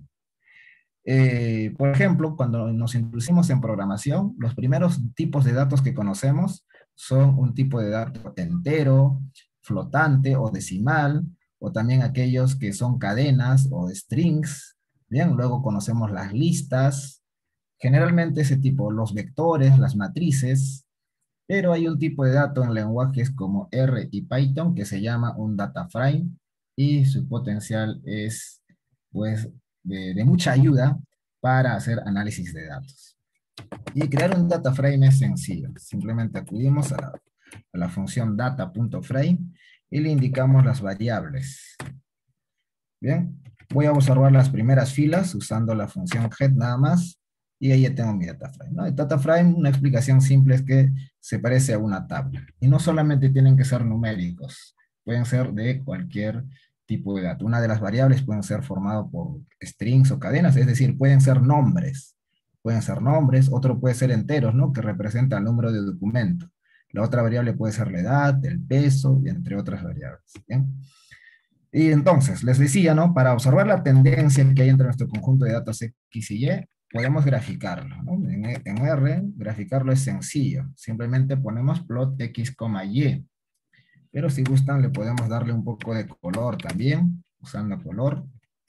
Eh, por ejemplo, cuando nos introducimos en programación, los primeros tipos de datos que conocemos son un tipo de dato entero, flotante o decimal, o también aquellos que son cadenas o strings. Bien, luego conocemos las listas, generalmente ese tipo, los vectores, las matrices, pero hay un tipo de dato en lenguajes como R y Python que se llama un data frame y su potencial es pues de, de mucha ayuda para hacer análisis de datos. Y crear un data frame es sencillo. Simplemente acudimos a, a la función data.frame y le indicamos las variables. Bien, voy a observar las primeras filas usando la función head nada más y ahí ya tengo mi data frame, ¿no? El data frame, una explicación simple es que se parece a una tabla. Y no solamente tienen que ser numéricos, pueden ser de cualquier tipo de dato. Una de las variables pueden ser formado por strings o cadenas, es decir, pueden ser nombres. Pueden ser nombres, otro puede ser enteros, ¿no? Que representa el número de documento. La otra variable puede ser la edad, el peso, y entre otras variables. ¿Bien? Y entonces, les decía, ¿no? Para observar la tendencia que hay entre nuestro conjunto de datos X y Y, podemos graficarlo, ¿no? En, en R, graficarlo es sencillo. Simplemente ponemos plot X, Y. Pero si gustan, le podemos darle un poco de color también, usando color.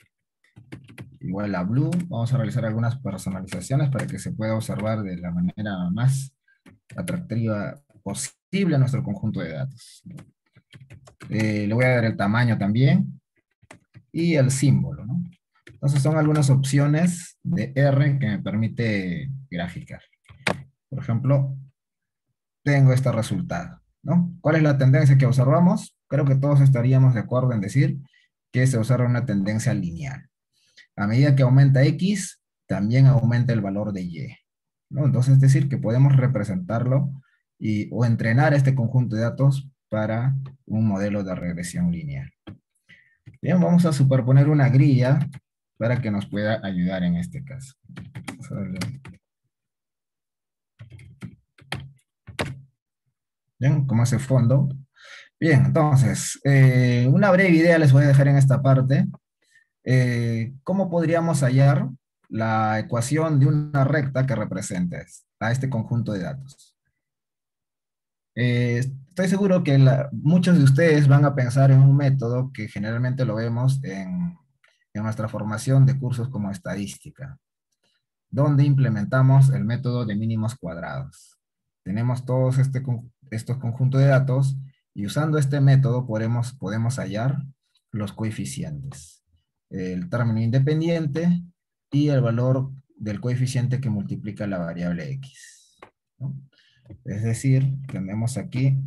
Igual a blue. Vamos a realizar algunas personalizaciones para que se pueda observar de la manera más atractiva posible a nuestro conjunto de datos. Eh, le voy a dar el tamaño también y el símbolo, ¿no? Entonces son algunas opciones de R que me permite graficar. Por ejemplo, tengo este resultado, ¿no? ¿Cuál es la tendencia que observamos? Creo que todos estaríamos de acuerdo en decir que se observa una tendencia lineal. A medida que aumenta X, también aumenta el valor de Y, ¿no? Entonces es decir que podemos representarlo y, o entrenar este conjunto de datos para un modelo de regresión lineal. Bien, vamos a superponer una grilla para que nos pueda ayudar en este caso. Vamos a darle. Bien, como ese fondo. Bien, entonces, eh, una breve idea les voy a dejar en esta parte. Eh, ¿Cómo podríamos hallar la ecuación de una recta que represente a este conjunto de datos? Eh, estoy seguro que la- muchos de ustedes van a pensar en un método que generalmente lo vemos en, en nuestra formación de cursos como estadística, donde implementamos el método de mínimos cuadrados. Tenemos todos este, con- estos conjuntos de datos y usando este método podemos, podemos hallar los coeficientes, el término independiente y el valor del coeficiente que multiplica la variable x, ¿no? Es decir, tenemos aquí,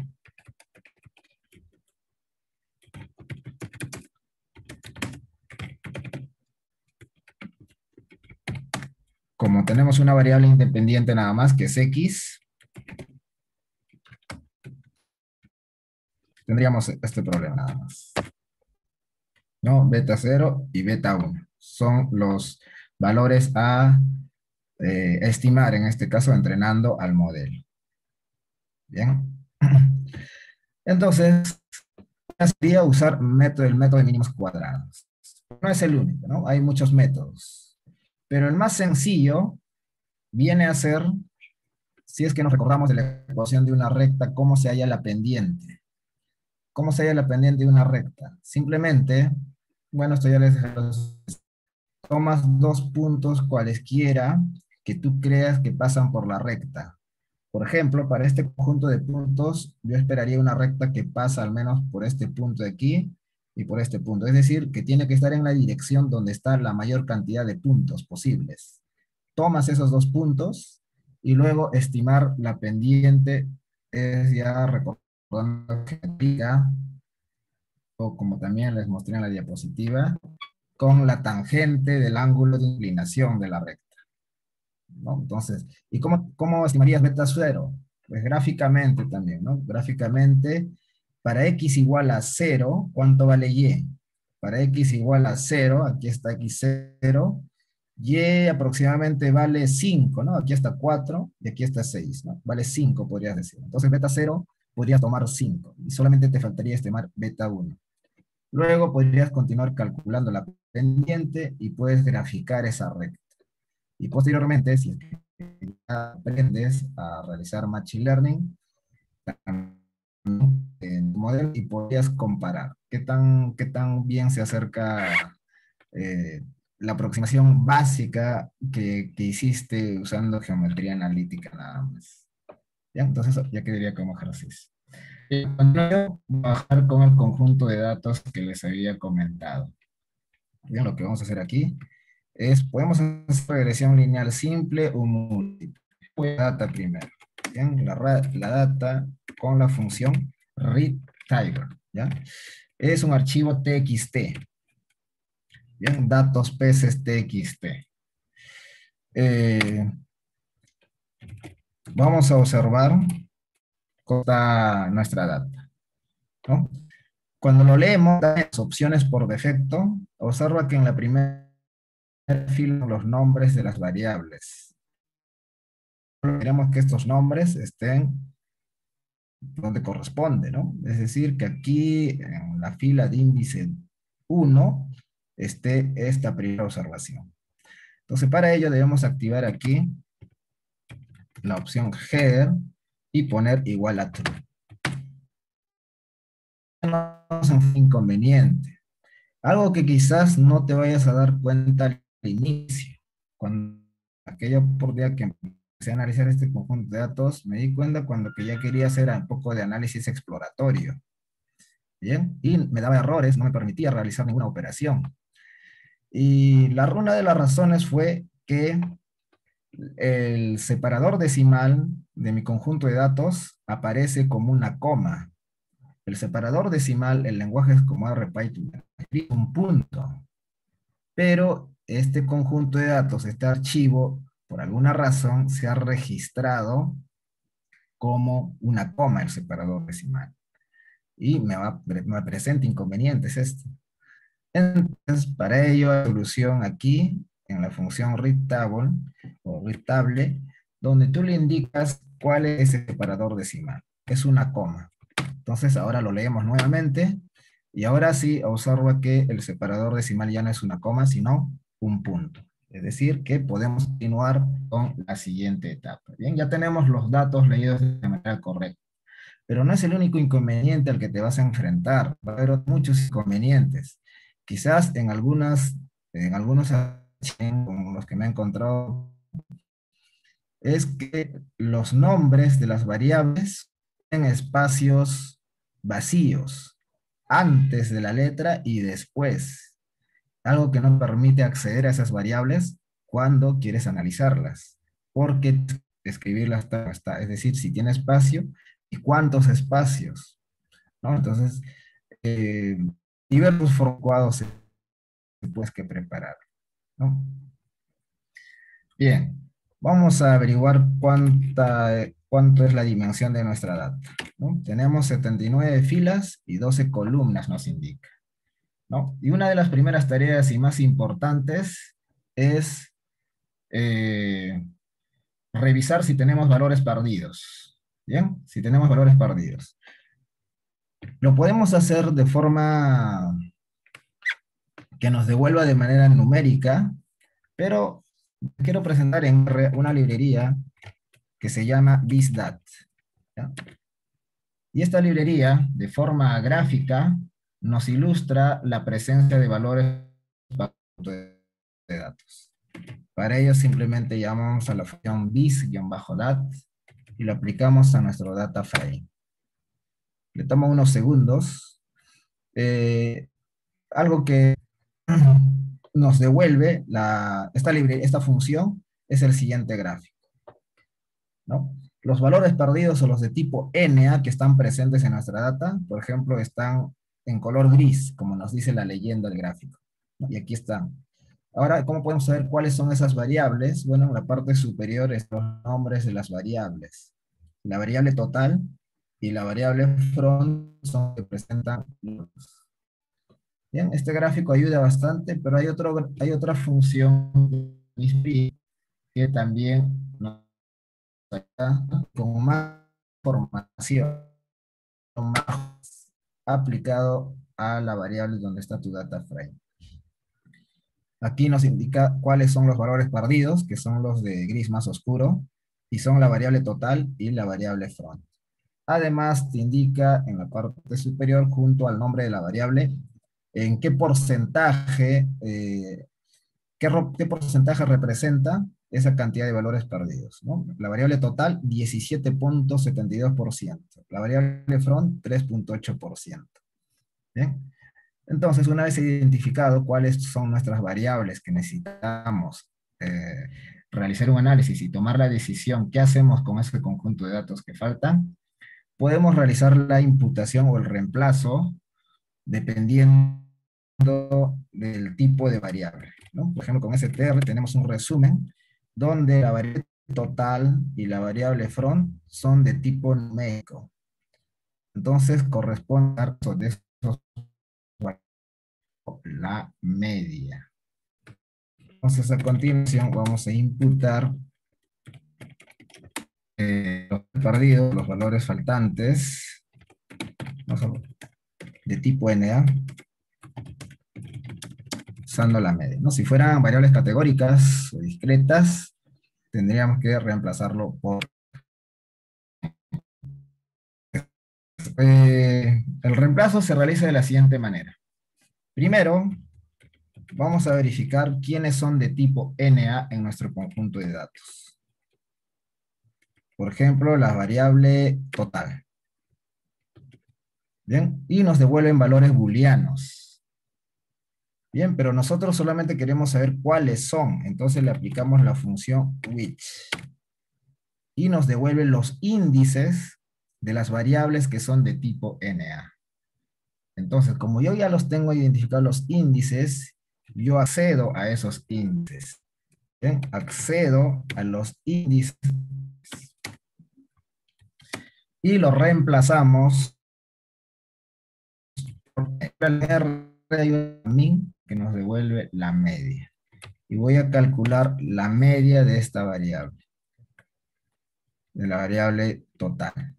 como tenemos una variable independiente nada más, que es x, tendríamos este problema nada más, ¿no? Beta cero y beta uno son los valores a eh, estimar, en este caso, entrenando al modelo. Bien. Entonces, sería usar método, el método de mínimos cuadrados. No es el único, ¿no? Hay muchos métodos. Pero el más sencillo viene a ser, si es que nos recordamos de la ecuación de una recta, cómo se halla la pendiente. ¿Cómo se halla la pendiente de una recta? Simplemente, bueno, esto ya les tomas dos puntos cualesquiera que tú creas que pasan por la recta. Por ejemplo, para este conjunto de puntos, yo esperaría una recta que pasa al menos por este punto de aquí y por este punto. Es decir, que tiene que estar en la dirección donde está la mayor cantidad de puntos posibles. Tomas esos dos puntos y luego estimar la pendiente es ya recordando que aplica, o como también les mostré en la diapositiva, con la tangente del ángulo de inclinación de la recta, ¿no? Entonces, ¿y cómo, cómo estimarías beta cero? Pues gráficamente también, ¿no? Gráficamente, para x igual a cero, ¿cuánto vale y? Para x igual a cero, aquí está x cero, y aproximadamente vale cinco, ¿no? Aquí está cuatro y aquí está seis, ¿no? Vale cinco, podrías decir. Entonces, beta cero podrías tomar cinco, y solamente te faltaría estimar beta uno. Luego podrías continuar calculando la pendiente y puedes graficar esa recta. Y posteriormente, si ya aprendes a realizar Machine Learning en tu modelo y podrías comparar qué tan, qué tan bien se acerca eh, la aproximación básica que, que hiciste usando geometría analítica nada más. ¿Ya? Entonces, ya quedaría como ejercicio. Y continuo, bajar con el conjunto de datos que les había comentado. Bien, lo que vamos a hacer aquí es, podemos hacer regresión lineal simple o múltiple. Pues data primero. Bien, la, la data con la función readTiger, ¿ya? Es un archivo T X T. Bien, datos peces T X T. Eh, vamos a observar cómo está nuestra data, ¿no? Cuando lo leemos, las opciones por defecto, observa que en la primera fila los nombres de las variables. Queremos que estos nombres estén donde corresponde, ¿no? Es decir, que aquí en la fila de índice uno esté esta primera observación. Entonces, para ello debemos activar aquí la opción header y poner igual a true. No es un inconveniente. Algo que quizás no te vayas a dar cuenta al inicio. Cuando aquella oportunidad que empecé a analizar este conjunto de datos, me di cuenta cuando que ya quería hacer un poco de análisis exploratorio. ¿Bien? Y me daba errores, no me permitía realizar ninguna operación. Y la una de las razones fue que el separador decimal de mi conjunto de datos aparece como una coma. El separador decimal, el lenguaje es como R Python, escribe un punto. Pero este conjunto de datos, este archivo, por alguna razón, se ha registrado como una coma el separador decimal. Y me, va, me presenta inconvenientes esto. Entonces, para ello, hay solución aquí, en la función readTable, o readTable, donde tú le indicas cuál es el separador decimal. Es una coma. Entonces, ahora lo leemos nuevamente, y ahora sí observa que el separador decimal ya no es una coma, sino un punto. Es decir, que podemos continuar con la siguiente etapa. Bien, ya tenemos los datos leídos de manera correcta. Pero no es el único inconveniente al que te vas a enfrentar. Va a haber muchos inconvenientes. Quizás en algunas, en algunos como los que me he encontrado, es que los nombres de las variables tienen espacios vacíos antes de la letra y después, algo que no permite acceder a esas variables cuando quieres analizarlas, porque escribirlas está, está, es decir, si tiene espacio y cuántos espacios, ¿no? Entonces, eh, diversos formatos después que preparar, ¿no? Bien, vamos a averiguar cuánta, cuánto es la dimensión de nuestra data, ¿no? Tenemos setenta y nueve filas y doce columnas, nos indica, ¿no? Y una de las primeras tareas y más importantes es eh, revisar si tenemos valores perdidos. ¿Bien? Si tenemos valores perdidos. Lo podemos hacer de forma que nos devuelva de manera numérica, pero quiero presentar en R una librería que se llama BizDat, ¿ya? Y esta librería, de forma gráfica, nos ilustra la presencia de valores de datos. Para ello simplemente llamamos a la función biz-dat y lo aplicamos a nuestro data frame. Le toma unos segundos. Eh, algo que nos devuelve la, esta, libre, esta función es el siguiente gráfico, ¿no? Los valores perdidos o los de tipo N A que están presentes en nuestra data, por ejemplo, están en color gris, como nos dice la leyenda del gráfico, ¿no? Y aquí están. Ahora, ¿cómo podemos saber cuáles son esas variables? Bueno, en la parte superior están los nombres de las variables. La variable total y la variable front son que presentan los. Bien, este gráfico ayuda bastante, pero hay, otro, hay otra función que también nos da con más información, más aplicado a la variable donde está tu data frame. Aquí nos indica cuáles son los valores perdidos, que son los de gris más oscuro, y son la variable total y la variable front. Además, te indica en la parte superior, junto al nombre de la variable, en qué porcentaje, eh, qué, qué porcentaje representa esa cantidad de valores perdidos, ¿no? La variable total, diecisiete punto setenta y dos por ciento. La variable front, tres punto ocho por ciento. ¿Bien? Entonces, una vez identificado cuáles son nuestras variables que necesitamos eh, realizar un análisis y tomar la decisión qué hacemos con ese conjunto de datos que faltan, podemos realizar la imputación o el reemplazo dependiendo del tipo de variable, ¿no? Por ejemplo, con S T R tenemos un resumen donde la variable total y la variable front son de tipo numérico. Entonces, corresponde a de esos la media. Entonces, a continuación vamos a imputar eh, los perdidos, los valores faltantes, de tipo N A, usando la media, ¿no? Si fueran variables categóricas o discretas, tendríamos que reemplazarlo por... Eh, el reemplazo se realiza de la siguiente manera. Primero, vamos a verificar quiénes son de tipo N A en nuestro conjunto de datos. Por ejemplo, la variable total. Bien, y nos devuelven valores booleanos. Bien, pero nosotros solamente queremos saber cuáles son, entonces le aplicamos la función which. Y nos devuelve los índices de las variables que son de tipo N A. Entonces, como yo ya los tengo identificados los índices, yo accedo a esos índices. Bien, accedo a los índices y los reemplazamos por el R min que nos devuelve la media. Y voy a calcular la media de esta variable, de la variable total.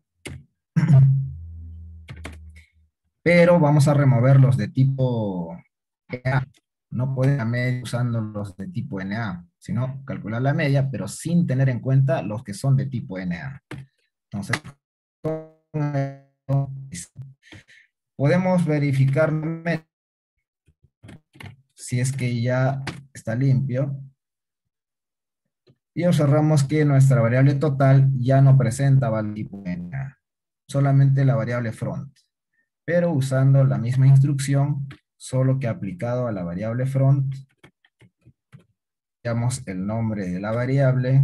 Pero vamos a remover los de tipo N A. No podemos medir usando los de tipo N A, sino calcular la media, pero sin tener en cuenta los que son de tipo N A. Entonces, Podemos verificar si es que ya está limpio. Y observamos que nuestra variable total ya no presenta valor tipo N A, solamente la variable front. Pero usando la misma instrucción, solo que aplicado a la variable front, damos el nombre de la variable,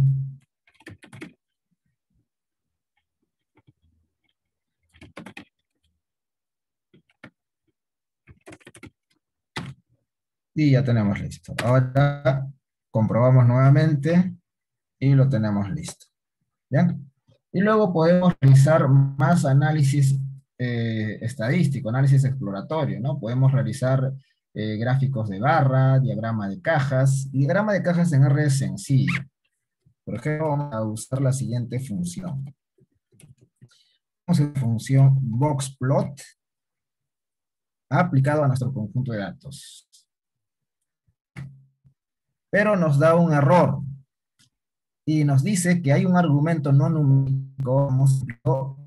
y ya tenemos listo. Ahora comprobamos nuevamente y lo tenemos listo. ¿Bien? Y luego podemos realizar más análisis eh, estadístico, análisis exploratorio, ¿no? Podemos realizar eh, gráficos de barra, diagrama de cajas. Y diagrama de cajas en R es sencillo. Por ejemplo, vamos a usar la siguiente función. Vamos a usar la función boxplot aplicado a nuestro conjunto de datos. Pero nos da un error. Y nos dice que hay un argumento no numérico,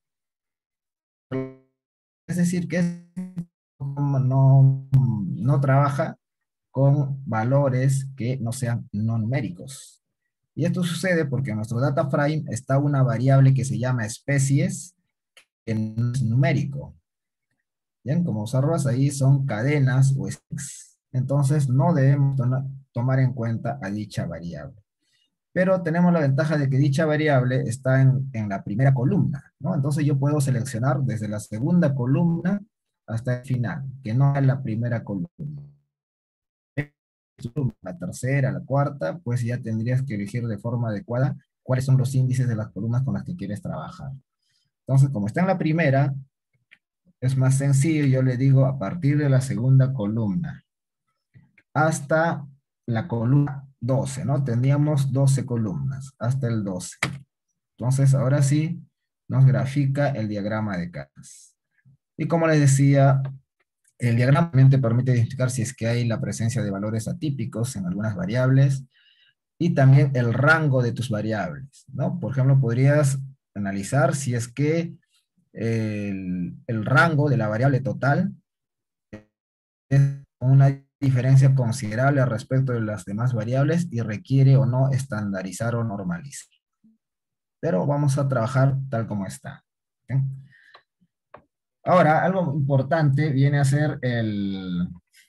es decir, que no, no trabaja con valores que no sean no numéricos. Y esto sucede porque en nuestro data frame está una variable que se llama especies, que no es numérico. Bien, como observas ahí son cadenas o strings. Entonces no debemos to tomar en cuenta a dicha variable. Pero tenemos la ventaja de que dicha variable está en, en la primera columna, ¿no? Entonces yo puedo seleccionar desde la segunda columna hasta el final, que no es la primera columna. La tercera, la cuarta, pues ya tendrías que elegir de forma adecuada cuáles son los índices de las columnas con las que quieres trabajar. Entonces, como está en la primera, es más sencillo, yo le digo a partir de la segunda columna hasta la columna doce, ¿no? Teníamos doce columnas, hasta el doce. Entonces, ahora sí, nos grafica el diagrama de cajas. Y como les decía, el diagrama te permite identificar si es que hay la presencia de valores atípicos en algunas variables, y también el rango de tus variables, ¿no? Por ejemplo, podrías analizar si es que el, el rango de la variable total es una diferencia considerable respecto de las demás variables y requiere o no estandarizar o normalizar. Pero vamos a trabajar tal como está. ¿Okay? Ahora, algo importante viene a ser el...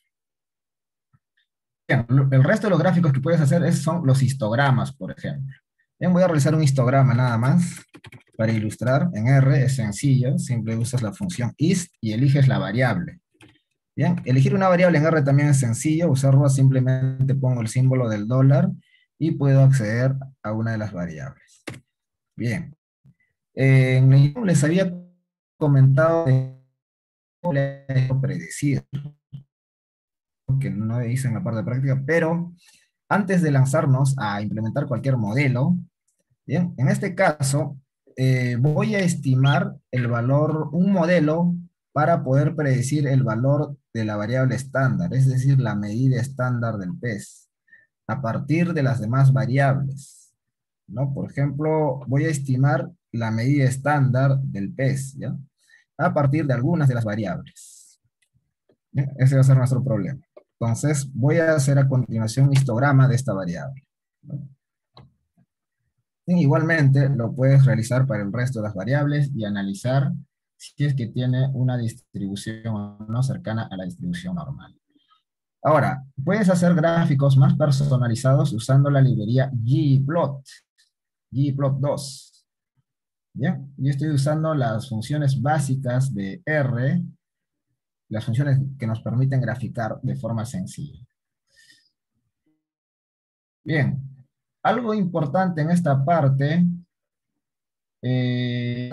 Bien, el resto de los gráficos que puedes hacer es, son los histogramas, por ejemplo. Bien, voy a realizar un histograma nada más para ilustrar. En R es sencillo, siempre usas la función ist y eliges la variable. Bien, elegir una variable en R también es sencillo, usarlo simplemente pongo el símbolo del dólar y puedo acceder a una de las variables. Bien, eh, les había comentado de predecir, que no hice en la parte de práctica, pero antes de lanzarnos a implementar cualquier modelo, bien, en este caso eh, voy a estimar el valor, un modelo para poder predecir el valor de la variable estándar, es decir, la medida estándar del pez, a partir de las demás variables, ¿no? Por ejemplo, voy a estimar la medida estándar del pez, ¿ya? A partir de algunas de las variables. ¿Bien? Ese va a ser nuestro problema. Entonces, voy a hacer a continuación un histograma de esta variable, ¿no? Y igualmente, lo puedes realizar para el resto de las variables y analizar si es que tiene una distribución o no cercana a la distribución normal. Ahora, puedes hacer gráficos más personalizados usando la librería ggplot, ggplot dos. Bien, yo estoy usando las funciones básicas de R, las funciones que nos permiten graficar de forma sencilla. Bien, algo importante en esta parte, eh,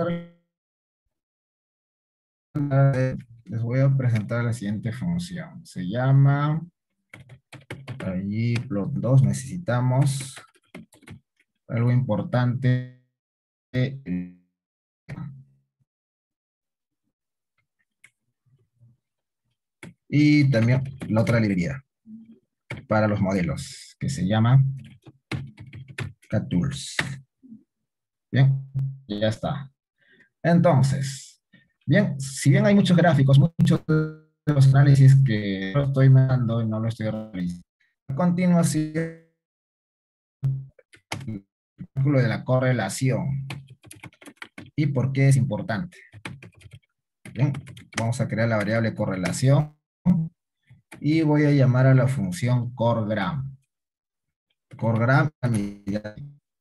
les voy a presentar la siguiente función. Se llama, allí plot dos, necesitamos algo importante. Y también la otra librería para los modelos, que se llama CATtools. Bien, ya está. Entonces, bien, si bien hay muchos gráficos, muchos de los análisis que no estoy mandando y no lo estoy realizando. A continuación, el cálculo de la correlación. ¿Y por qué es importante? Bien, vamos a crear la variable correlación y voy a llamar a la función corgram. Corgram, voy a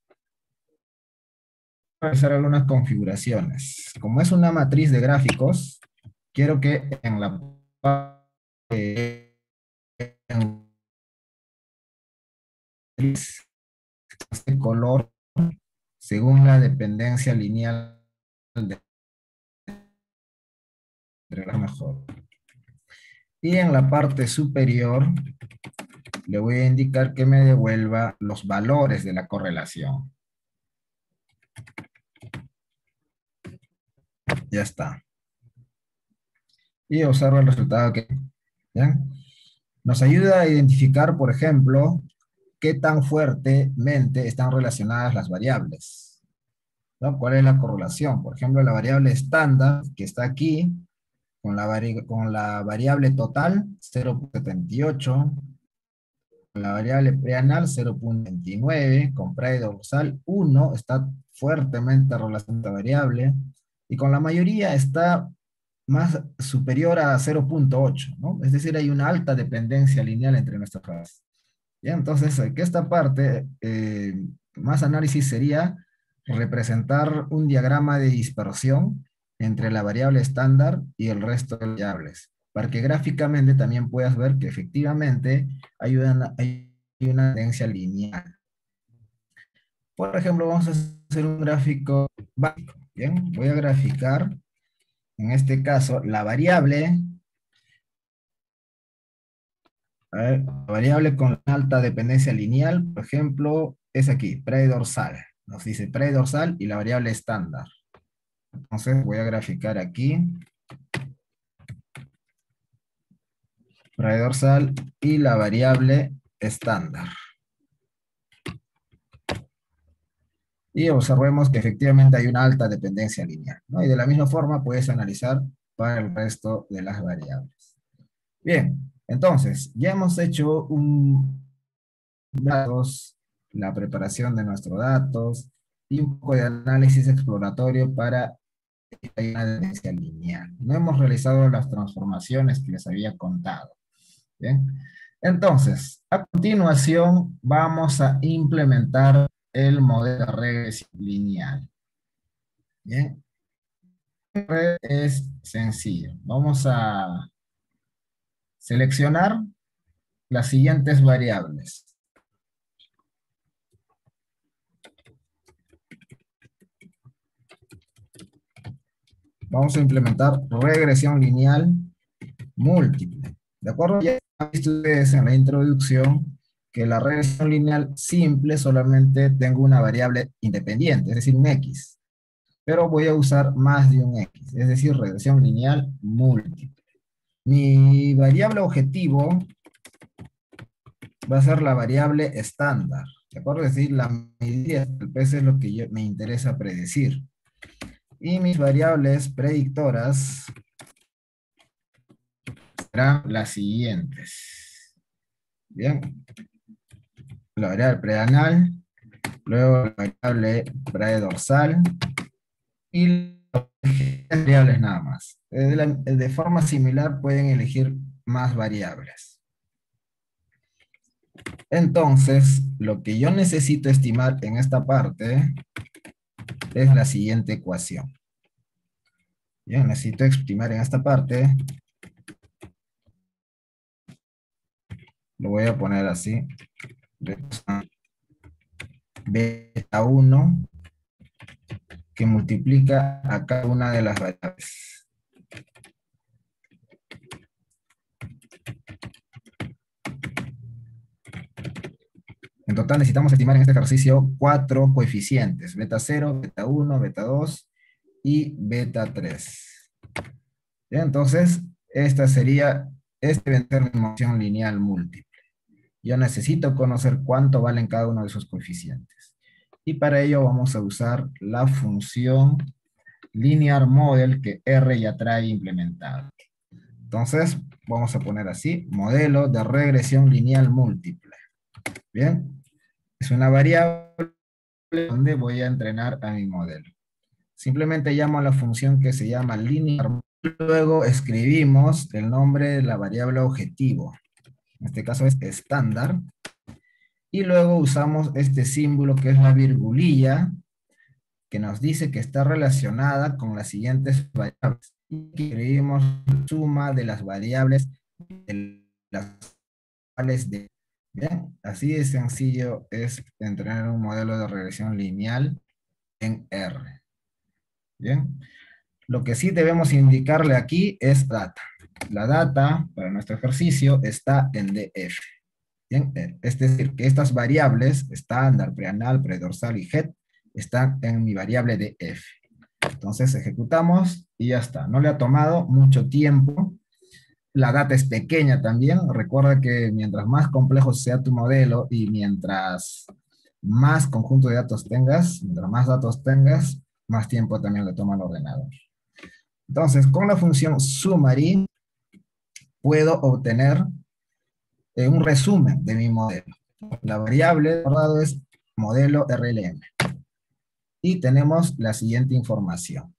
realizar algunas configuraciones. Como es una matriz de gráficos, quiero que en la parte en este color según la dependencia lineal de la mejor. Y en la parte superior le voy a indicar que me devuelva los valores de la correlación. Ya está. Y observo el resultado que... ¿bien? Nos ayuda a identificar, por ejemplo, qué tan fuertemente están relacionadas las variables, ¿no? ¿Cuál es la correlación? Por ejemplo, la variable estándar, que está aquí, con la, vari con la variable total, cero punto setenta y ocho, con la variable preanal, cero punto veintinueve, con pre y dorsal, uno, está fuertemente relacionada a esta variable, y con la mayoría está más superior a cero punto ocho, ¿no? Es decir, hay una alta dependencia lineal entre nuestras clases. ¿Ya? Entonces, que esta parte, eh, más análisis sería representar un diagrama de dispersión entre la variable estándar y el resto de variables, para que gráficamente también puedas ver que efectivamente hay una, hay una tendencia lineal. Por ejemplo, vamos a hacer un gráfico básico. Bien, voy a graficar, en este caso, la variable, a ver, la variable con alta dependencia lineal, por ejemplo, es aquí, predorsal. Nos dice predorsal y la variable estándar. Entonces voy a graficar aquí, predorsal y la variable estándar. Y observemos que efectivamente hay una alta dependencia lineal, ¿no? Y de la misma forma puedes analizar para el resto de las variables. Bien, entonces ya hemos hecho un datos, la preparación de nuestros datos y un poco de análisis exploratorio para una tendencia lineal. No hemos realizado las transformaciones que les había contado. ¿Bien? Entonces, a continuación vamos a implementar el modelo de regresión lineal. Bien, es sencillo. Vamos a seleccionar las siguientes variables. Vamos a implementar regresión lineal múltiple. ¿De acuerdo? Ya han visto ustedes en la introducción que la regresión lineal simple solamente tengo una variable independiente, es decir, un X. Pero voy a usar más de un X, es decir, regresión lineal múltiple. Mi variable objetivo va a ser la variable estándar, ¿de acuerdo? Es decir, la medida del peso es lo que yo, me interesa predecir. Y mis variables predictoras serán las siguientes. Bien, la variable preanal, luego la variable predorsal y las variables nada más. De, la, de forma similar pueden elegir más variables. Entonces, lo que yo necesito estimar en esta parte es la siguiente ecuación. Bien, necesito estimar en esta parte. Lo voy a poner así. Beta uno que multiplica a cada una de las variables. En total necesitamos estimar en este ejercicio cuatro coeficientes, beta cero, beta uno, beta dos y beta tres. Bien, entonces, esta sería, este debe ser mi función lineal múltiple. Yo necesito conocer cuánto valen cada uno de esos coeficientes. Y para ello vamos a usar la función linear model que R ya trae implementado. Entonces, vamos a poner así, modelo de regresión lineal múltiple. Bien, es una variable donde voy a entrenar a mi modelo. Simplemente llamo a la función que se llama linear. Luego escribimos el nombre de la variable objetivo. En este caso es estándar. Y luego usamos este símbolo que es la virgulilla, que nos dice que está relacionada con las siguientes variables. Y que escribimos suma de las variables de las variables de... Bien, así de sencillo es entrenar un modelo de regresión lineal en R. Bien, lo que sí debemos indicarle aquí es data. La data para nuestro ejercicio está en D F. Bien, es decir, que estas variables, estándar, preanal, predorsal y head, están en mi variable D F. Entonces ejecutamos y ya está. No le ha tomado mucho tiempo. La data es pequeña también. Recuerda que mientras más complejo sea tu modelo y mientras más conjunto de datos tengas, mientras más datos tengas, más tiempo también le toma al ordenador. Entonces, con la función summary, puedo obtener eh, un resumen de mi modelo. La variable, recordado, es modelo R L M. Y tenemos la siguiente información.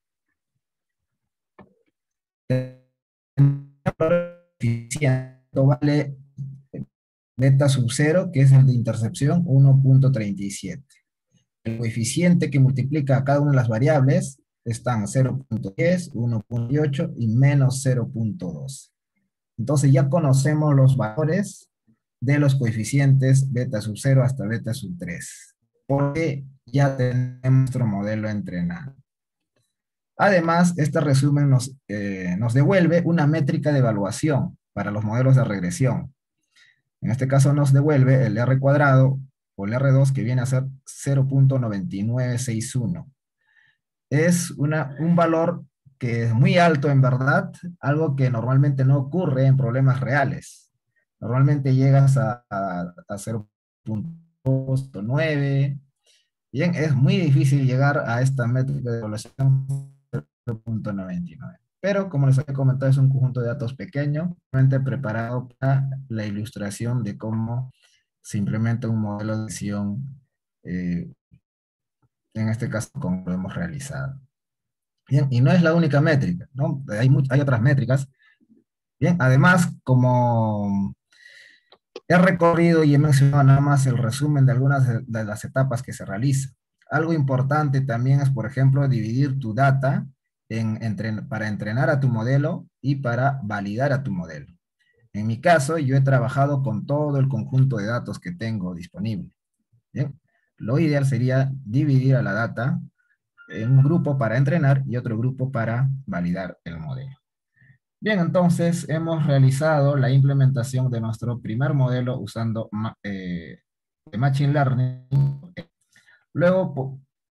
Vale beta sub cero, que es el de intercepción, uno punto treinta y siete. El coeficiente que multiplica a cada una de las variables están cero punto diez, uno punto ocho y menos cero punto dos. Entonces ya conocemos los valores de los coeficientes beta sub cero hasta beta sub tres, porque ya tenemos nuestro modelo entrenado. Además, este resumen nos, eh, nos devuelve una métrica de evaluación para los modelos de regresión. En este caso nos devuelve el R cuadrado o el R dos, que viene a ser cero punto noventa y nueve sesenta y uno. Es una, un valor que es muy alto en verdad, algo que normalmente no ocurre en problemas reales. Normalmente llegas a, a, a cero punto nueve. Bien, es muy difícil llegar a esta métrica de evaluación cero punto noventa y nueve. Pero como les había comentado, es un conjunto de datos pequeño, realmente preparado para la ilustración de cómo se implementa un modelo de decisión, eh, en este caso como lo hemos realizado. Bien, y no es la única métrica, ¿no? Hay, hay otras métricas. Bien, además, como he recorrido y he mencionado nada más el resumen de algunas de, de las etapas que se realizan. Algo importante también es, por ejemplo, dividir tu data en, entre, para entrenar a tu modelo y para validar a tu modelo. En mi caso, yo he trabajado con todo el conjunto de datos que tengo disponible. Bien, lo ideal sería dividir a la data en un grupo para entrenar y otro grupo para validar el modelo. Bien, entonces hemos realizado la implementación de nuestro primer modelo usando eh, de Machine Learning. Luego,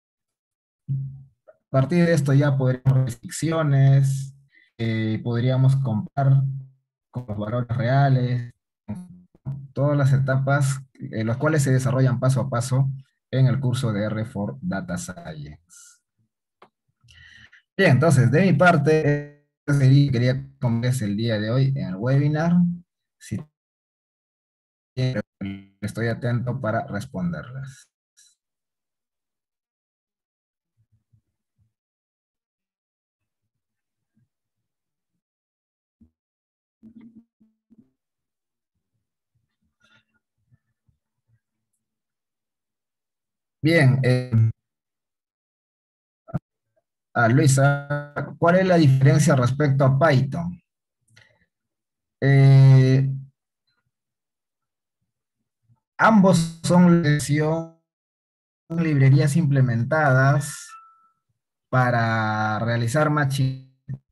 a partir de esto ya podríamos restricciones, eh, podríamos comparar con los valores reales, todas las etapas, eh, las cuales se desarrollan paso a paso en el curso de R for Data Science. Bien, entonces, de mi parte, sería, quería comentarles el día de hoy en el webinar. Si estoy atento para responderlas. Bien, eh, a Luisa, ¿cuál es la diferencia respecto a Python? Eh, ambos son librerías implementadas para realizar machine.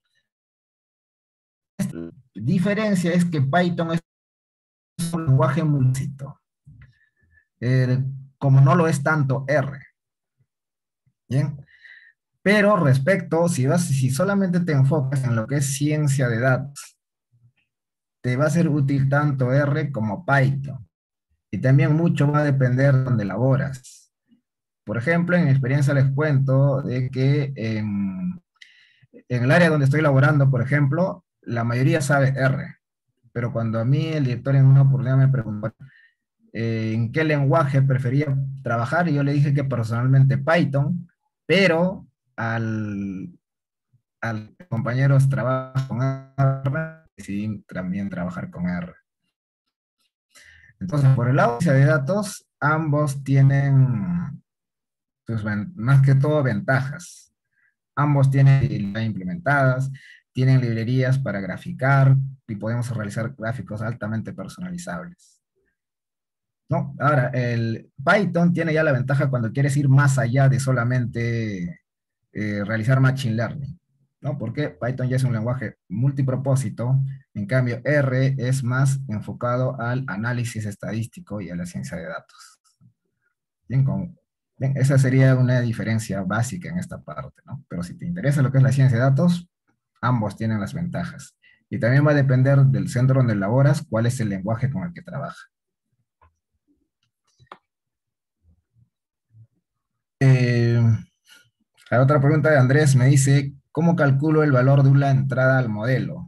La diferencia es que Python es un lenguaje multito, eh, como no lo es tanto R. Bien, pero respecto, si, vas, si solamente te enfocas en lo que es ciencia de datos, te va a ser útil tanto R como Python. Y también mucho va a depender de donde laboras. Por ejemplo, en mi experiencia les cuento de que en En el área donde estoy laborando, por ejemplo, la mayoría sabe R, pero cuando a mí el director en una oportunidad me preguntó eh, en qué lenguaje prefería trabajar, y yo le dije que personalmente Python, pero al, al compañeros trabajan con R, decidí también trabajar con R. Entonces, por el lado de ciencia de datos, ambos tienen, sus más que todo, ventajas. Ambos tienen librerías implementadas, tienen librerías para graficar y podemos realizar gráficos altamente personalizables. ¿No? Ahora, el Python tiene ya la ventaja cuando quieres ir más allá de solamente eh, realizar Machine Learning, ¿no? Porque Python ya es un lenguaje multipropósito, en cambio R es más enfocado al análisis estadístico y a la ciencia de datos. Bien, con, bien, esa sería una diferencia básica en esta parte, ¿no? Pero si te interesa lo que es la ciencia de datos, ambos tienen las ventajas. Y también va a depender del centro donde laboras, cuál es el lenguaje con el que trabaja. Eh, la otra pregunta de Andrés me dice, ¿cómo calculo el valor de una entrada al modelo?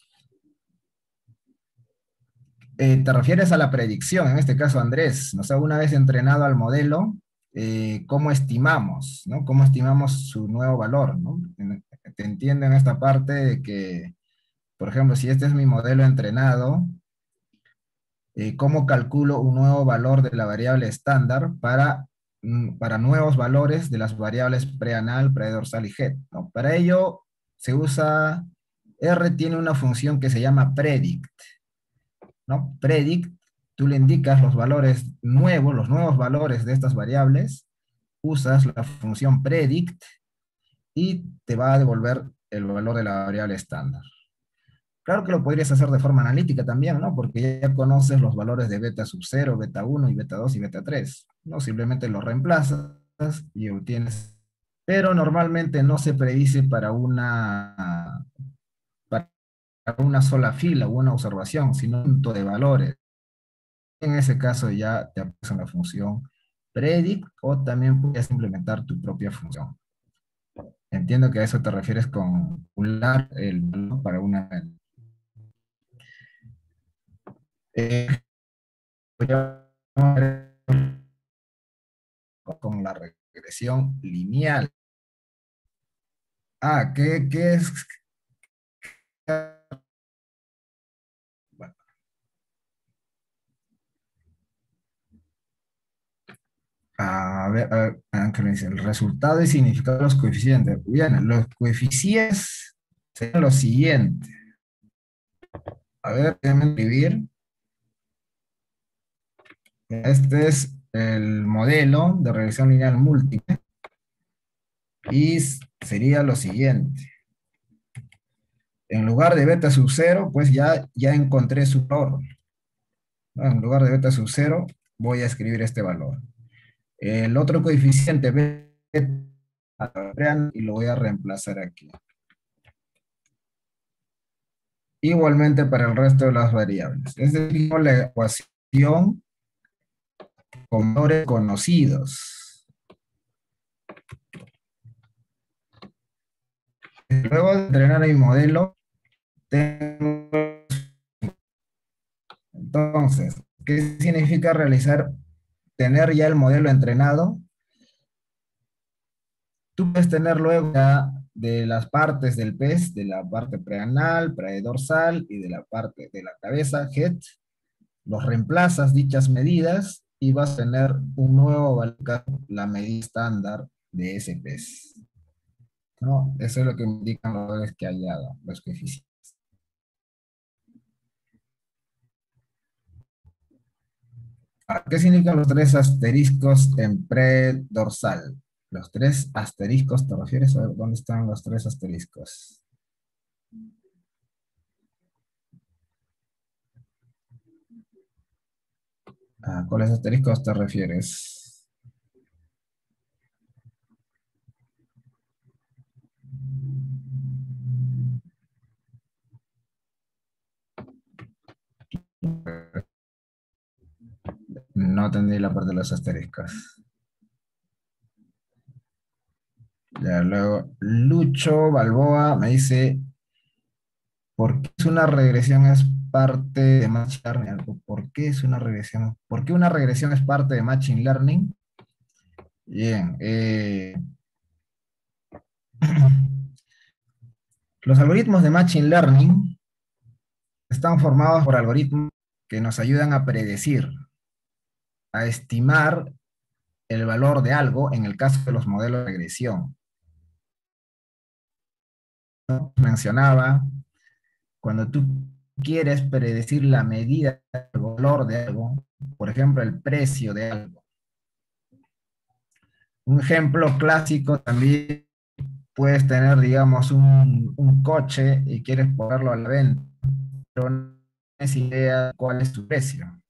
Eh, ¿te refieres a la predicción, en este caso, Andrés? O sea, una vez entrenado al modelo, eh, ¿cómo estimamos, ¿no? ¿Cómo estimamos su nuevo valor, ¿no? En- Te entiendo en esta parte de que, por ejemplo, si este es mi modelo entrenado, eh, ¿cómo calculo un nuevo valor de la variable estándar para, mm, para nuevos valores de las variables preanal, predorsal y head, ¿no? Para ello se usa, R tiene una función que se llama predict, ¿no? Predict, tú le indicas los valores nuevos, los nuevos valores de estas variables, usas la función predict y te va a devolver el valor de la variable estándar. Claro que lo podrías hacer de forma analítica también, ¿no? Porque ya conoces los valores de beta sub cero, beta uno y beta dos y beta tres, ¿no? Simplemente los reemplazas y obtienes. Pero normalmente no se predice para una, para una sola fila o una observación, sino un conjunto de valores. En ese caso ya te aplica la función predict o también puedes implementar tu propia función. Entiendo que a eso te refieres con calcular el valor para una. Eh, con la regresión lineal. Ah, ¿qué, qué es? Bueno, a ver, a ver, Ángel dice, el resultado y significado de los coeficientes. Bien, los coeficientes serían lo siguiente. A ver, déjenme escribir. Este es el modelo de regresión lineal múltiple y sería lo siguiente. En lugar de beta sub cero, pues ya, ya encontré su valor, ¿no? En lugar de beta sub cero, voy a escribir este valor. El otro coeficiente beta y lo voy a reemplazar aquí. Igualmente para el resto de las variables. Es decir, la ecuación con valores conocidos. Luego de entrenar mi modelo, tengo. Entonces, ¿qué significa realizar, tener ya el modelo entrenado? Tú puedes tener luego ya de las partes del pez, de la parte preanal, predorsal y de la parte de la cabeza, head, los reemplazas dichas medidas y vas a tener un nuevo valor, la medida estándar de ese pez, ¿no? Eso es lo que indican los valores que hay dado, los coeficientes. ¿Qué significan los tres asteriscos en predorsal? Los tres asteriscos, ¿te refieres a dónde están los tres asteriscos? ¿A cuáles asteriscos te refieres? No entendí la parte de los asteriscos. Ya, luego, Lucho Balboa me dice, ¿por qué es una regresión es parte de Machine Learning? ¿Por qué es una regresión? ¿Por qué una regresión es parte de Machine Learning? Bien, eh, los algoritmos de Machine Learning están formados por algoritmos que nos ayudan a predecir, a estimar el valor de algo en el caso de los modelos de regresión. Mencionaba, cuando tú quieres predecir la medida del valor de algo, por ejemplo, el precio de algo. Un ejemplo clásico también puedes tener, digamos, un, un coche y quieres ponerlo a la venta, pero no tienes idea cuál es su precio.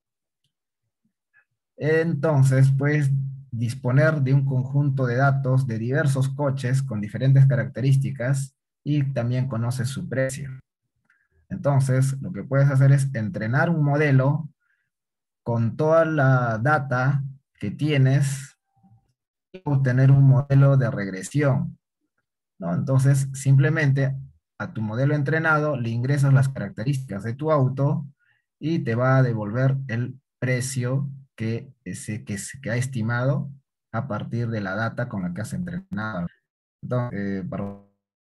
Entonces, puedes disponer de un conjunto de datos de diversos coches con diferentes características y también conoces su precio. Entonces, lo que puedes hacer es entrenar un modelo con toda la data que tienes y obtener un modelo de regresión, ¿no? Entonces, simplemente a tu modelo entrenado le ingresas las características de tu auto y te va a devolver el precio que, ese, que, se- que ha estimado a partir de la data con la que has entrenado. Entonces, eh, para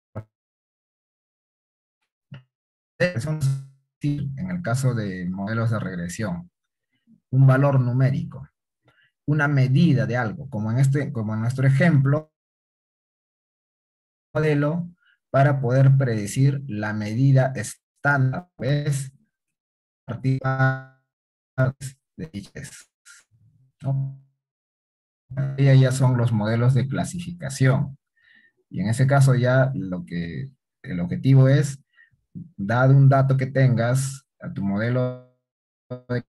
en el caso de modelos de regresión, un valor numérico, una medida de algo, como en, este, como en nuestro ejemplo, modelo para poder predecir la medida estándar, ¿ves? De dichas, ¿no? Y ya son los modelos de clasificación. Y en ese caso ya lo que el objetivo es, dado un dato que tengas a tu modelo de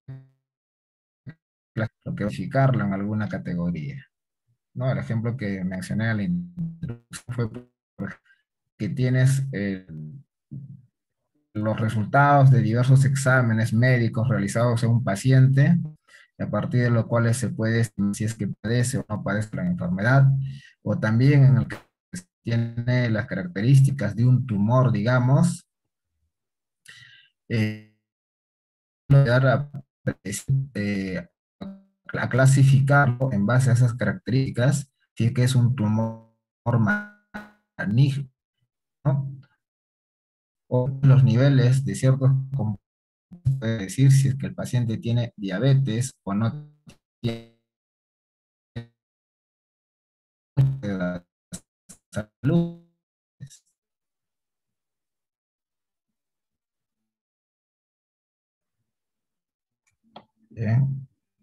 clasificarlo en alguna categoría, ¿no? El ejemplo que mencioné al introducción fue que tienes eh, los resultados de diversos exámenes médicos realizados en un paciente, a partir de los cuales se puede estimar si es que padece o no padece la enfermedad, o también en el que tiene las características de un tumor, digamos, eh, ayudar a, eh, a clasificarlo en base a esas características, si es que es un tumor maligno, ¿no? O los niveles de ciertos compuestos, puede decir si es que el paciente tiene diabetes o no tiene salud. Bien.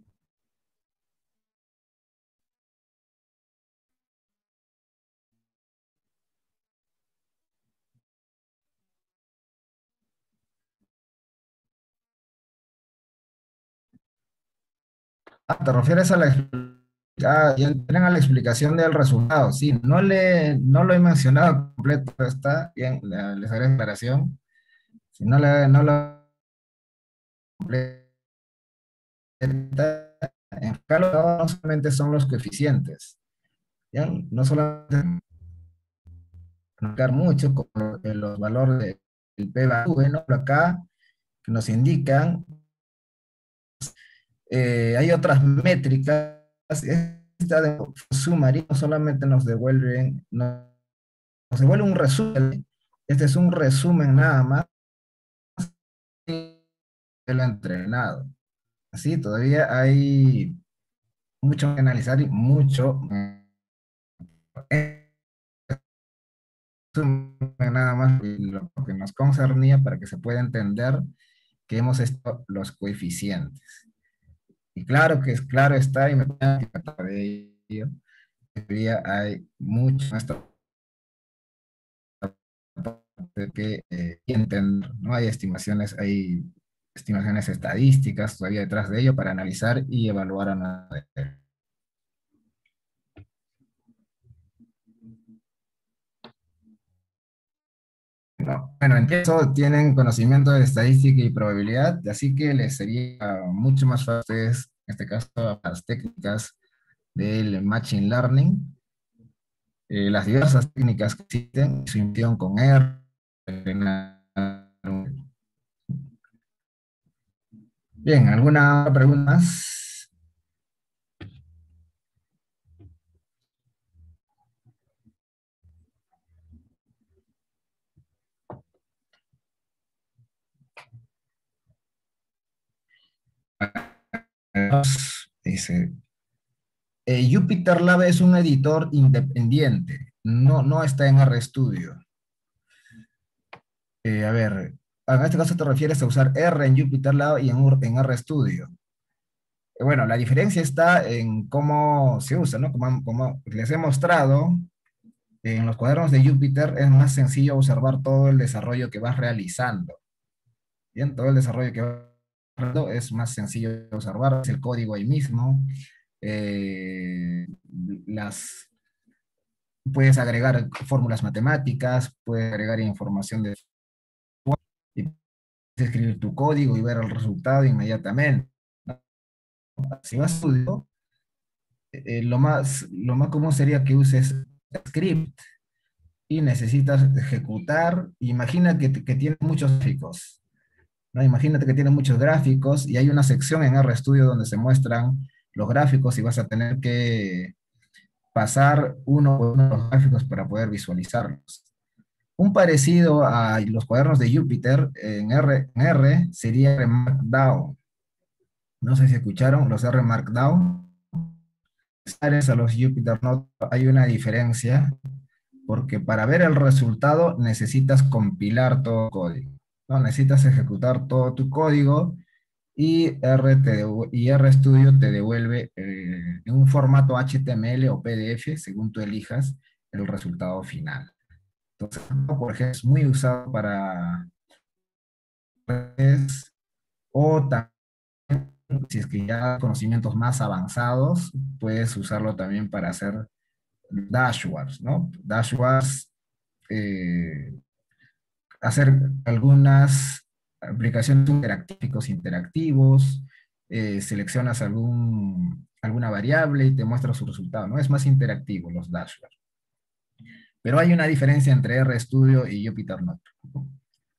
Ah, ¿te refieres a la, ah, ya tienen a la explicación del resultado? Sí, no, le, no lo he mencionado completo, está bien, le- les haré aclaración. Si no, le, no lo completa, en Scala no solamente son los coeficientes, ¿ya? No solamente marcar mucho, como los valores del P V, ¿no? Pero acá que nos indican, eh, hay otras métricas, esta de summary no solamente nos devuelven, nos devuelve un resumen, este es un resumen nada más de lo entrenado. Así, todavía hay mucho que analizar y mucho eh, nada más lo que nos concernía para que se pueda entender que hemos hecho los coeficientes. Y claro que es claro está, y me de ello, todavía hay mucho en esta parte que eh, entender, ¿no? Hay estimaciones, hay estimaciones estadísticas todavía detrás de ello para analizar y evaluar a nada. No, bueno, en eso tienen conocimiento de estadística y probabilidad, así que les sería mucho más fácil a ustedes, en este caso, las técnicas del Machine Learning. eh, las diversas técnicas que existen, su inversión con R. Bien, ¿alguna pregunta más? Dice, eh, Jupyter Lab es un editor independiente, no, no está en RStudio. Eh, a ver, en este caso te refieres a usar R en Jupyter Lab y en, Ur- en RStudio. Eh, Bueno, la diferencia está en cómo se usa, ¿no? Como, como les he mostrado, en los cuadernos de Jupyter es más sencillo observar todo el desarrollo que vas realizando. Bien, todo el desarrollo que vas realizando es más sencillo de observar, es el código ahí mismo. eh, las, puedes agregar fórmulas matemáticas, puedes agregar información de... y puedes escribir tu código y ver el resultado inmediatamente. Si vas a estudio, eh, lo más, lo más común sería que uses script y necesitas ejecutar. Imagina que, que tienes muchos gráficos, ¿no? Imagínate que tienes muchos gráficos y hay una sección en RStudio donde se muestran los gráficos y vas a tener que pasar uno por uno de los gráficos para poder visualizarlos. Un parecido a los cuadernos de Jupyter en R, en R sería R Markdown. No sé si escucharon los R Markdown. A los Jupyter Notebook hay una diferencia porque para ver el resultado necesitas compilar todo el código, ¿no? Necesitas ejecutar todo tu código y, R te devu- y RStudio te devuelve eh, en un formato H T M L o P D F, según tú elijas, el resultado final. Entonces, por ejemplo, es muy usado para redes o también, si es que ya conocimientos más avanzados, puedes usarlo también para hacer dashboards, ¿no? Dashboards, eh, hacer algunas aplicaciones interactivos, interactivos, eh, seleccionas algún, alguna variable y te muestra su resultado, ¿no? Es más interactivo los dashboards. Pero hay una diferencia entre RStudio y Jupyter Notebook.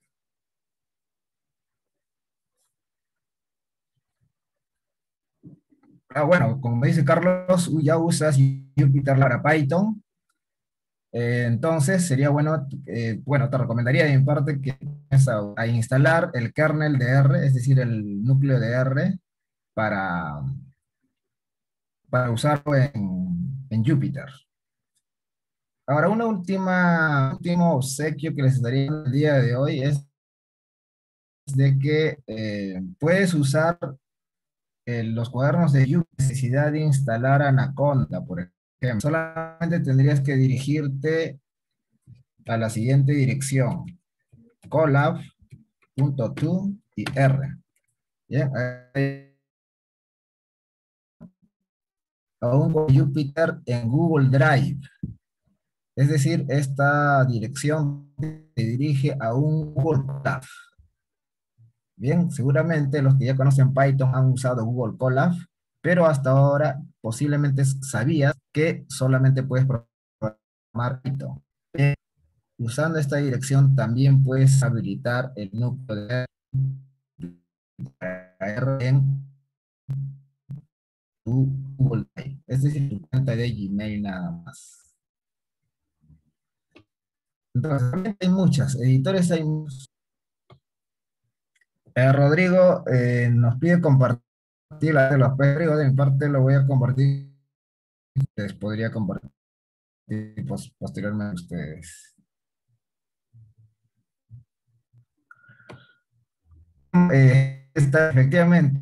Ah, bueno, como me dice Carlos, ya usas Jupyter para Python, eh, entonces sería bueno, eh, bueno, te recomendaría de mi parte que empieces a, a instalar el kernel de R, es decir, el núcleo de R, para, para usarlo en, en Jupyter. Ahora, una última, último obsequio que les daría el día de hoy es de que eh, puedes usar eh, los cuadernos de Jupyter sin necesidad de instalar Anaconda, por ejemplo. Solamente tendrías que dirigirte a la siguiente dirección: colab punto to y R. Bien, eh, aún con Jupyter en Google Drive. Es decir, esta dirección te dirige a un Google Colab. Bien, seguramente los que ya conocen Python han usado Google Colab, pero hasta ahora posiblemente sabías que solamente puedes programar Python. Usando esta dirección también puedes habilitar el núcleo de R en tu Google Drive, es decir, tu cuenta de Gmail nada más. Entonces, también hay muchas, editores hay muchos. Eh, Rodrigo eh, nos pide compartir la de los Rodrigo, de mi parte lo voy a compartir, les podría compartir pos- posteriormente a ustedes. Eh, está efectivamente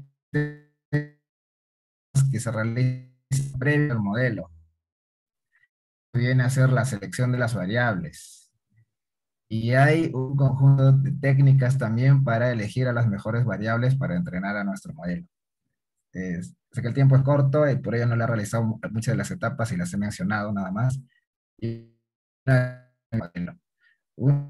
que se realiza previo al modelo. Viene a ser la selección de las variables. Y hay un conjunto de técnicas también para elegir a las mejores variables para entrenar a nuestro modelo. Eh, sé que el tiempo es corto y por ello no le he realizado mu- muchas de las etapas y las he mencionado nada más. Y una, una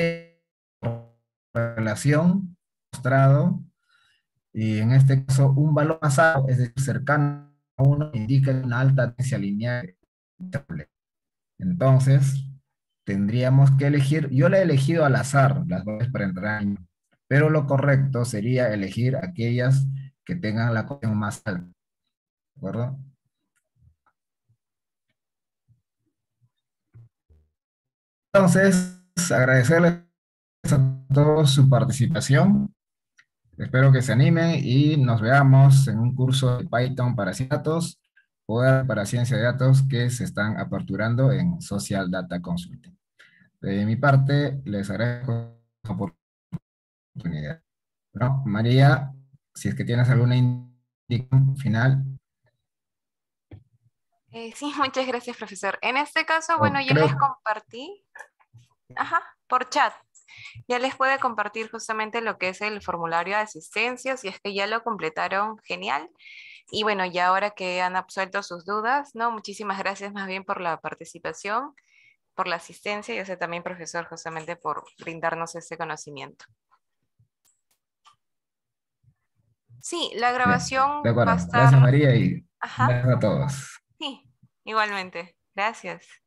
relación mostrado, y en este caso un valor pasado, es decir, cercano a uno, indica una alta tendencia lineal. Entonces, tendríamos que elegir, yo le he elegido al azar las bases para entrar, en- pero lo correcto sería elegir aquellas que tengan la conexión más alta, ¿de acuerdo? Entonces, agradecerles a todos su participación. Espero que se animen y nos veamos en un curso de Python para ciencia de datos o para ciencia de datos que se están aperturando en Social Data Consulting. De mi parte, les agradezco la oportunidad. Bueno, María, si es que tienes alguna indicación final, Eh, sí, muchas gracias, profesor. En este caso, bueno, o ya les creo, compartí, ajá, por chat. Ya les puede compartir justamente lo que es el formulario de asistencia, si es que ya lo completaron, genial. Y bueno, ya ahora que han absuelto sus dudas, ¿no? Muchísimas gracias más bien por la participación, por la asistencia y ese también, profesor, justamente por brindarnos este conocimiento. Sí, la bien, grabación de va a acuerdo. Gracias, estar, María, y ajá, gracias a todos. sí, igualmente. Gracias.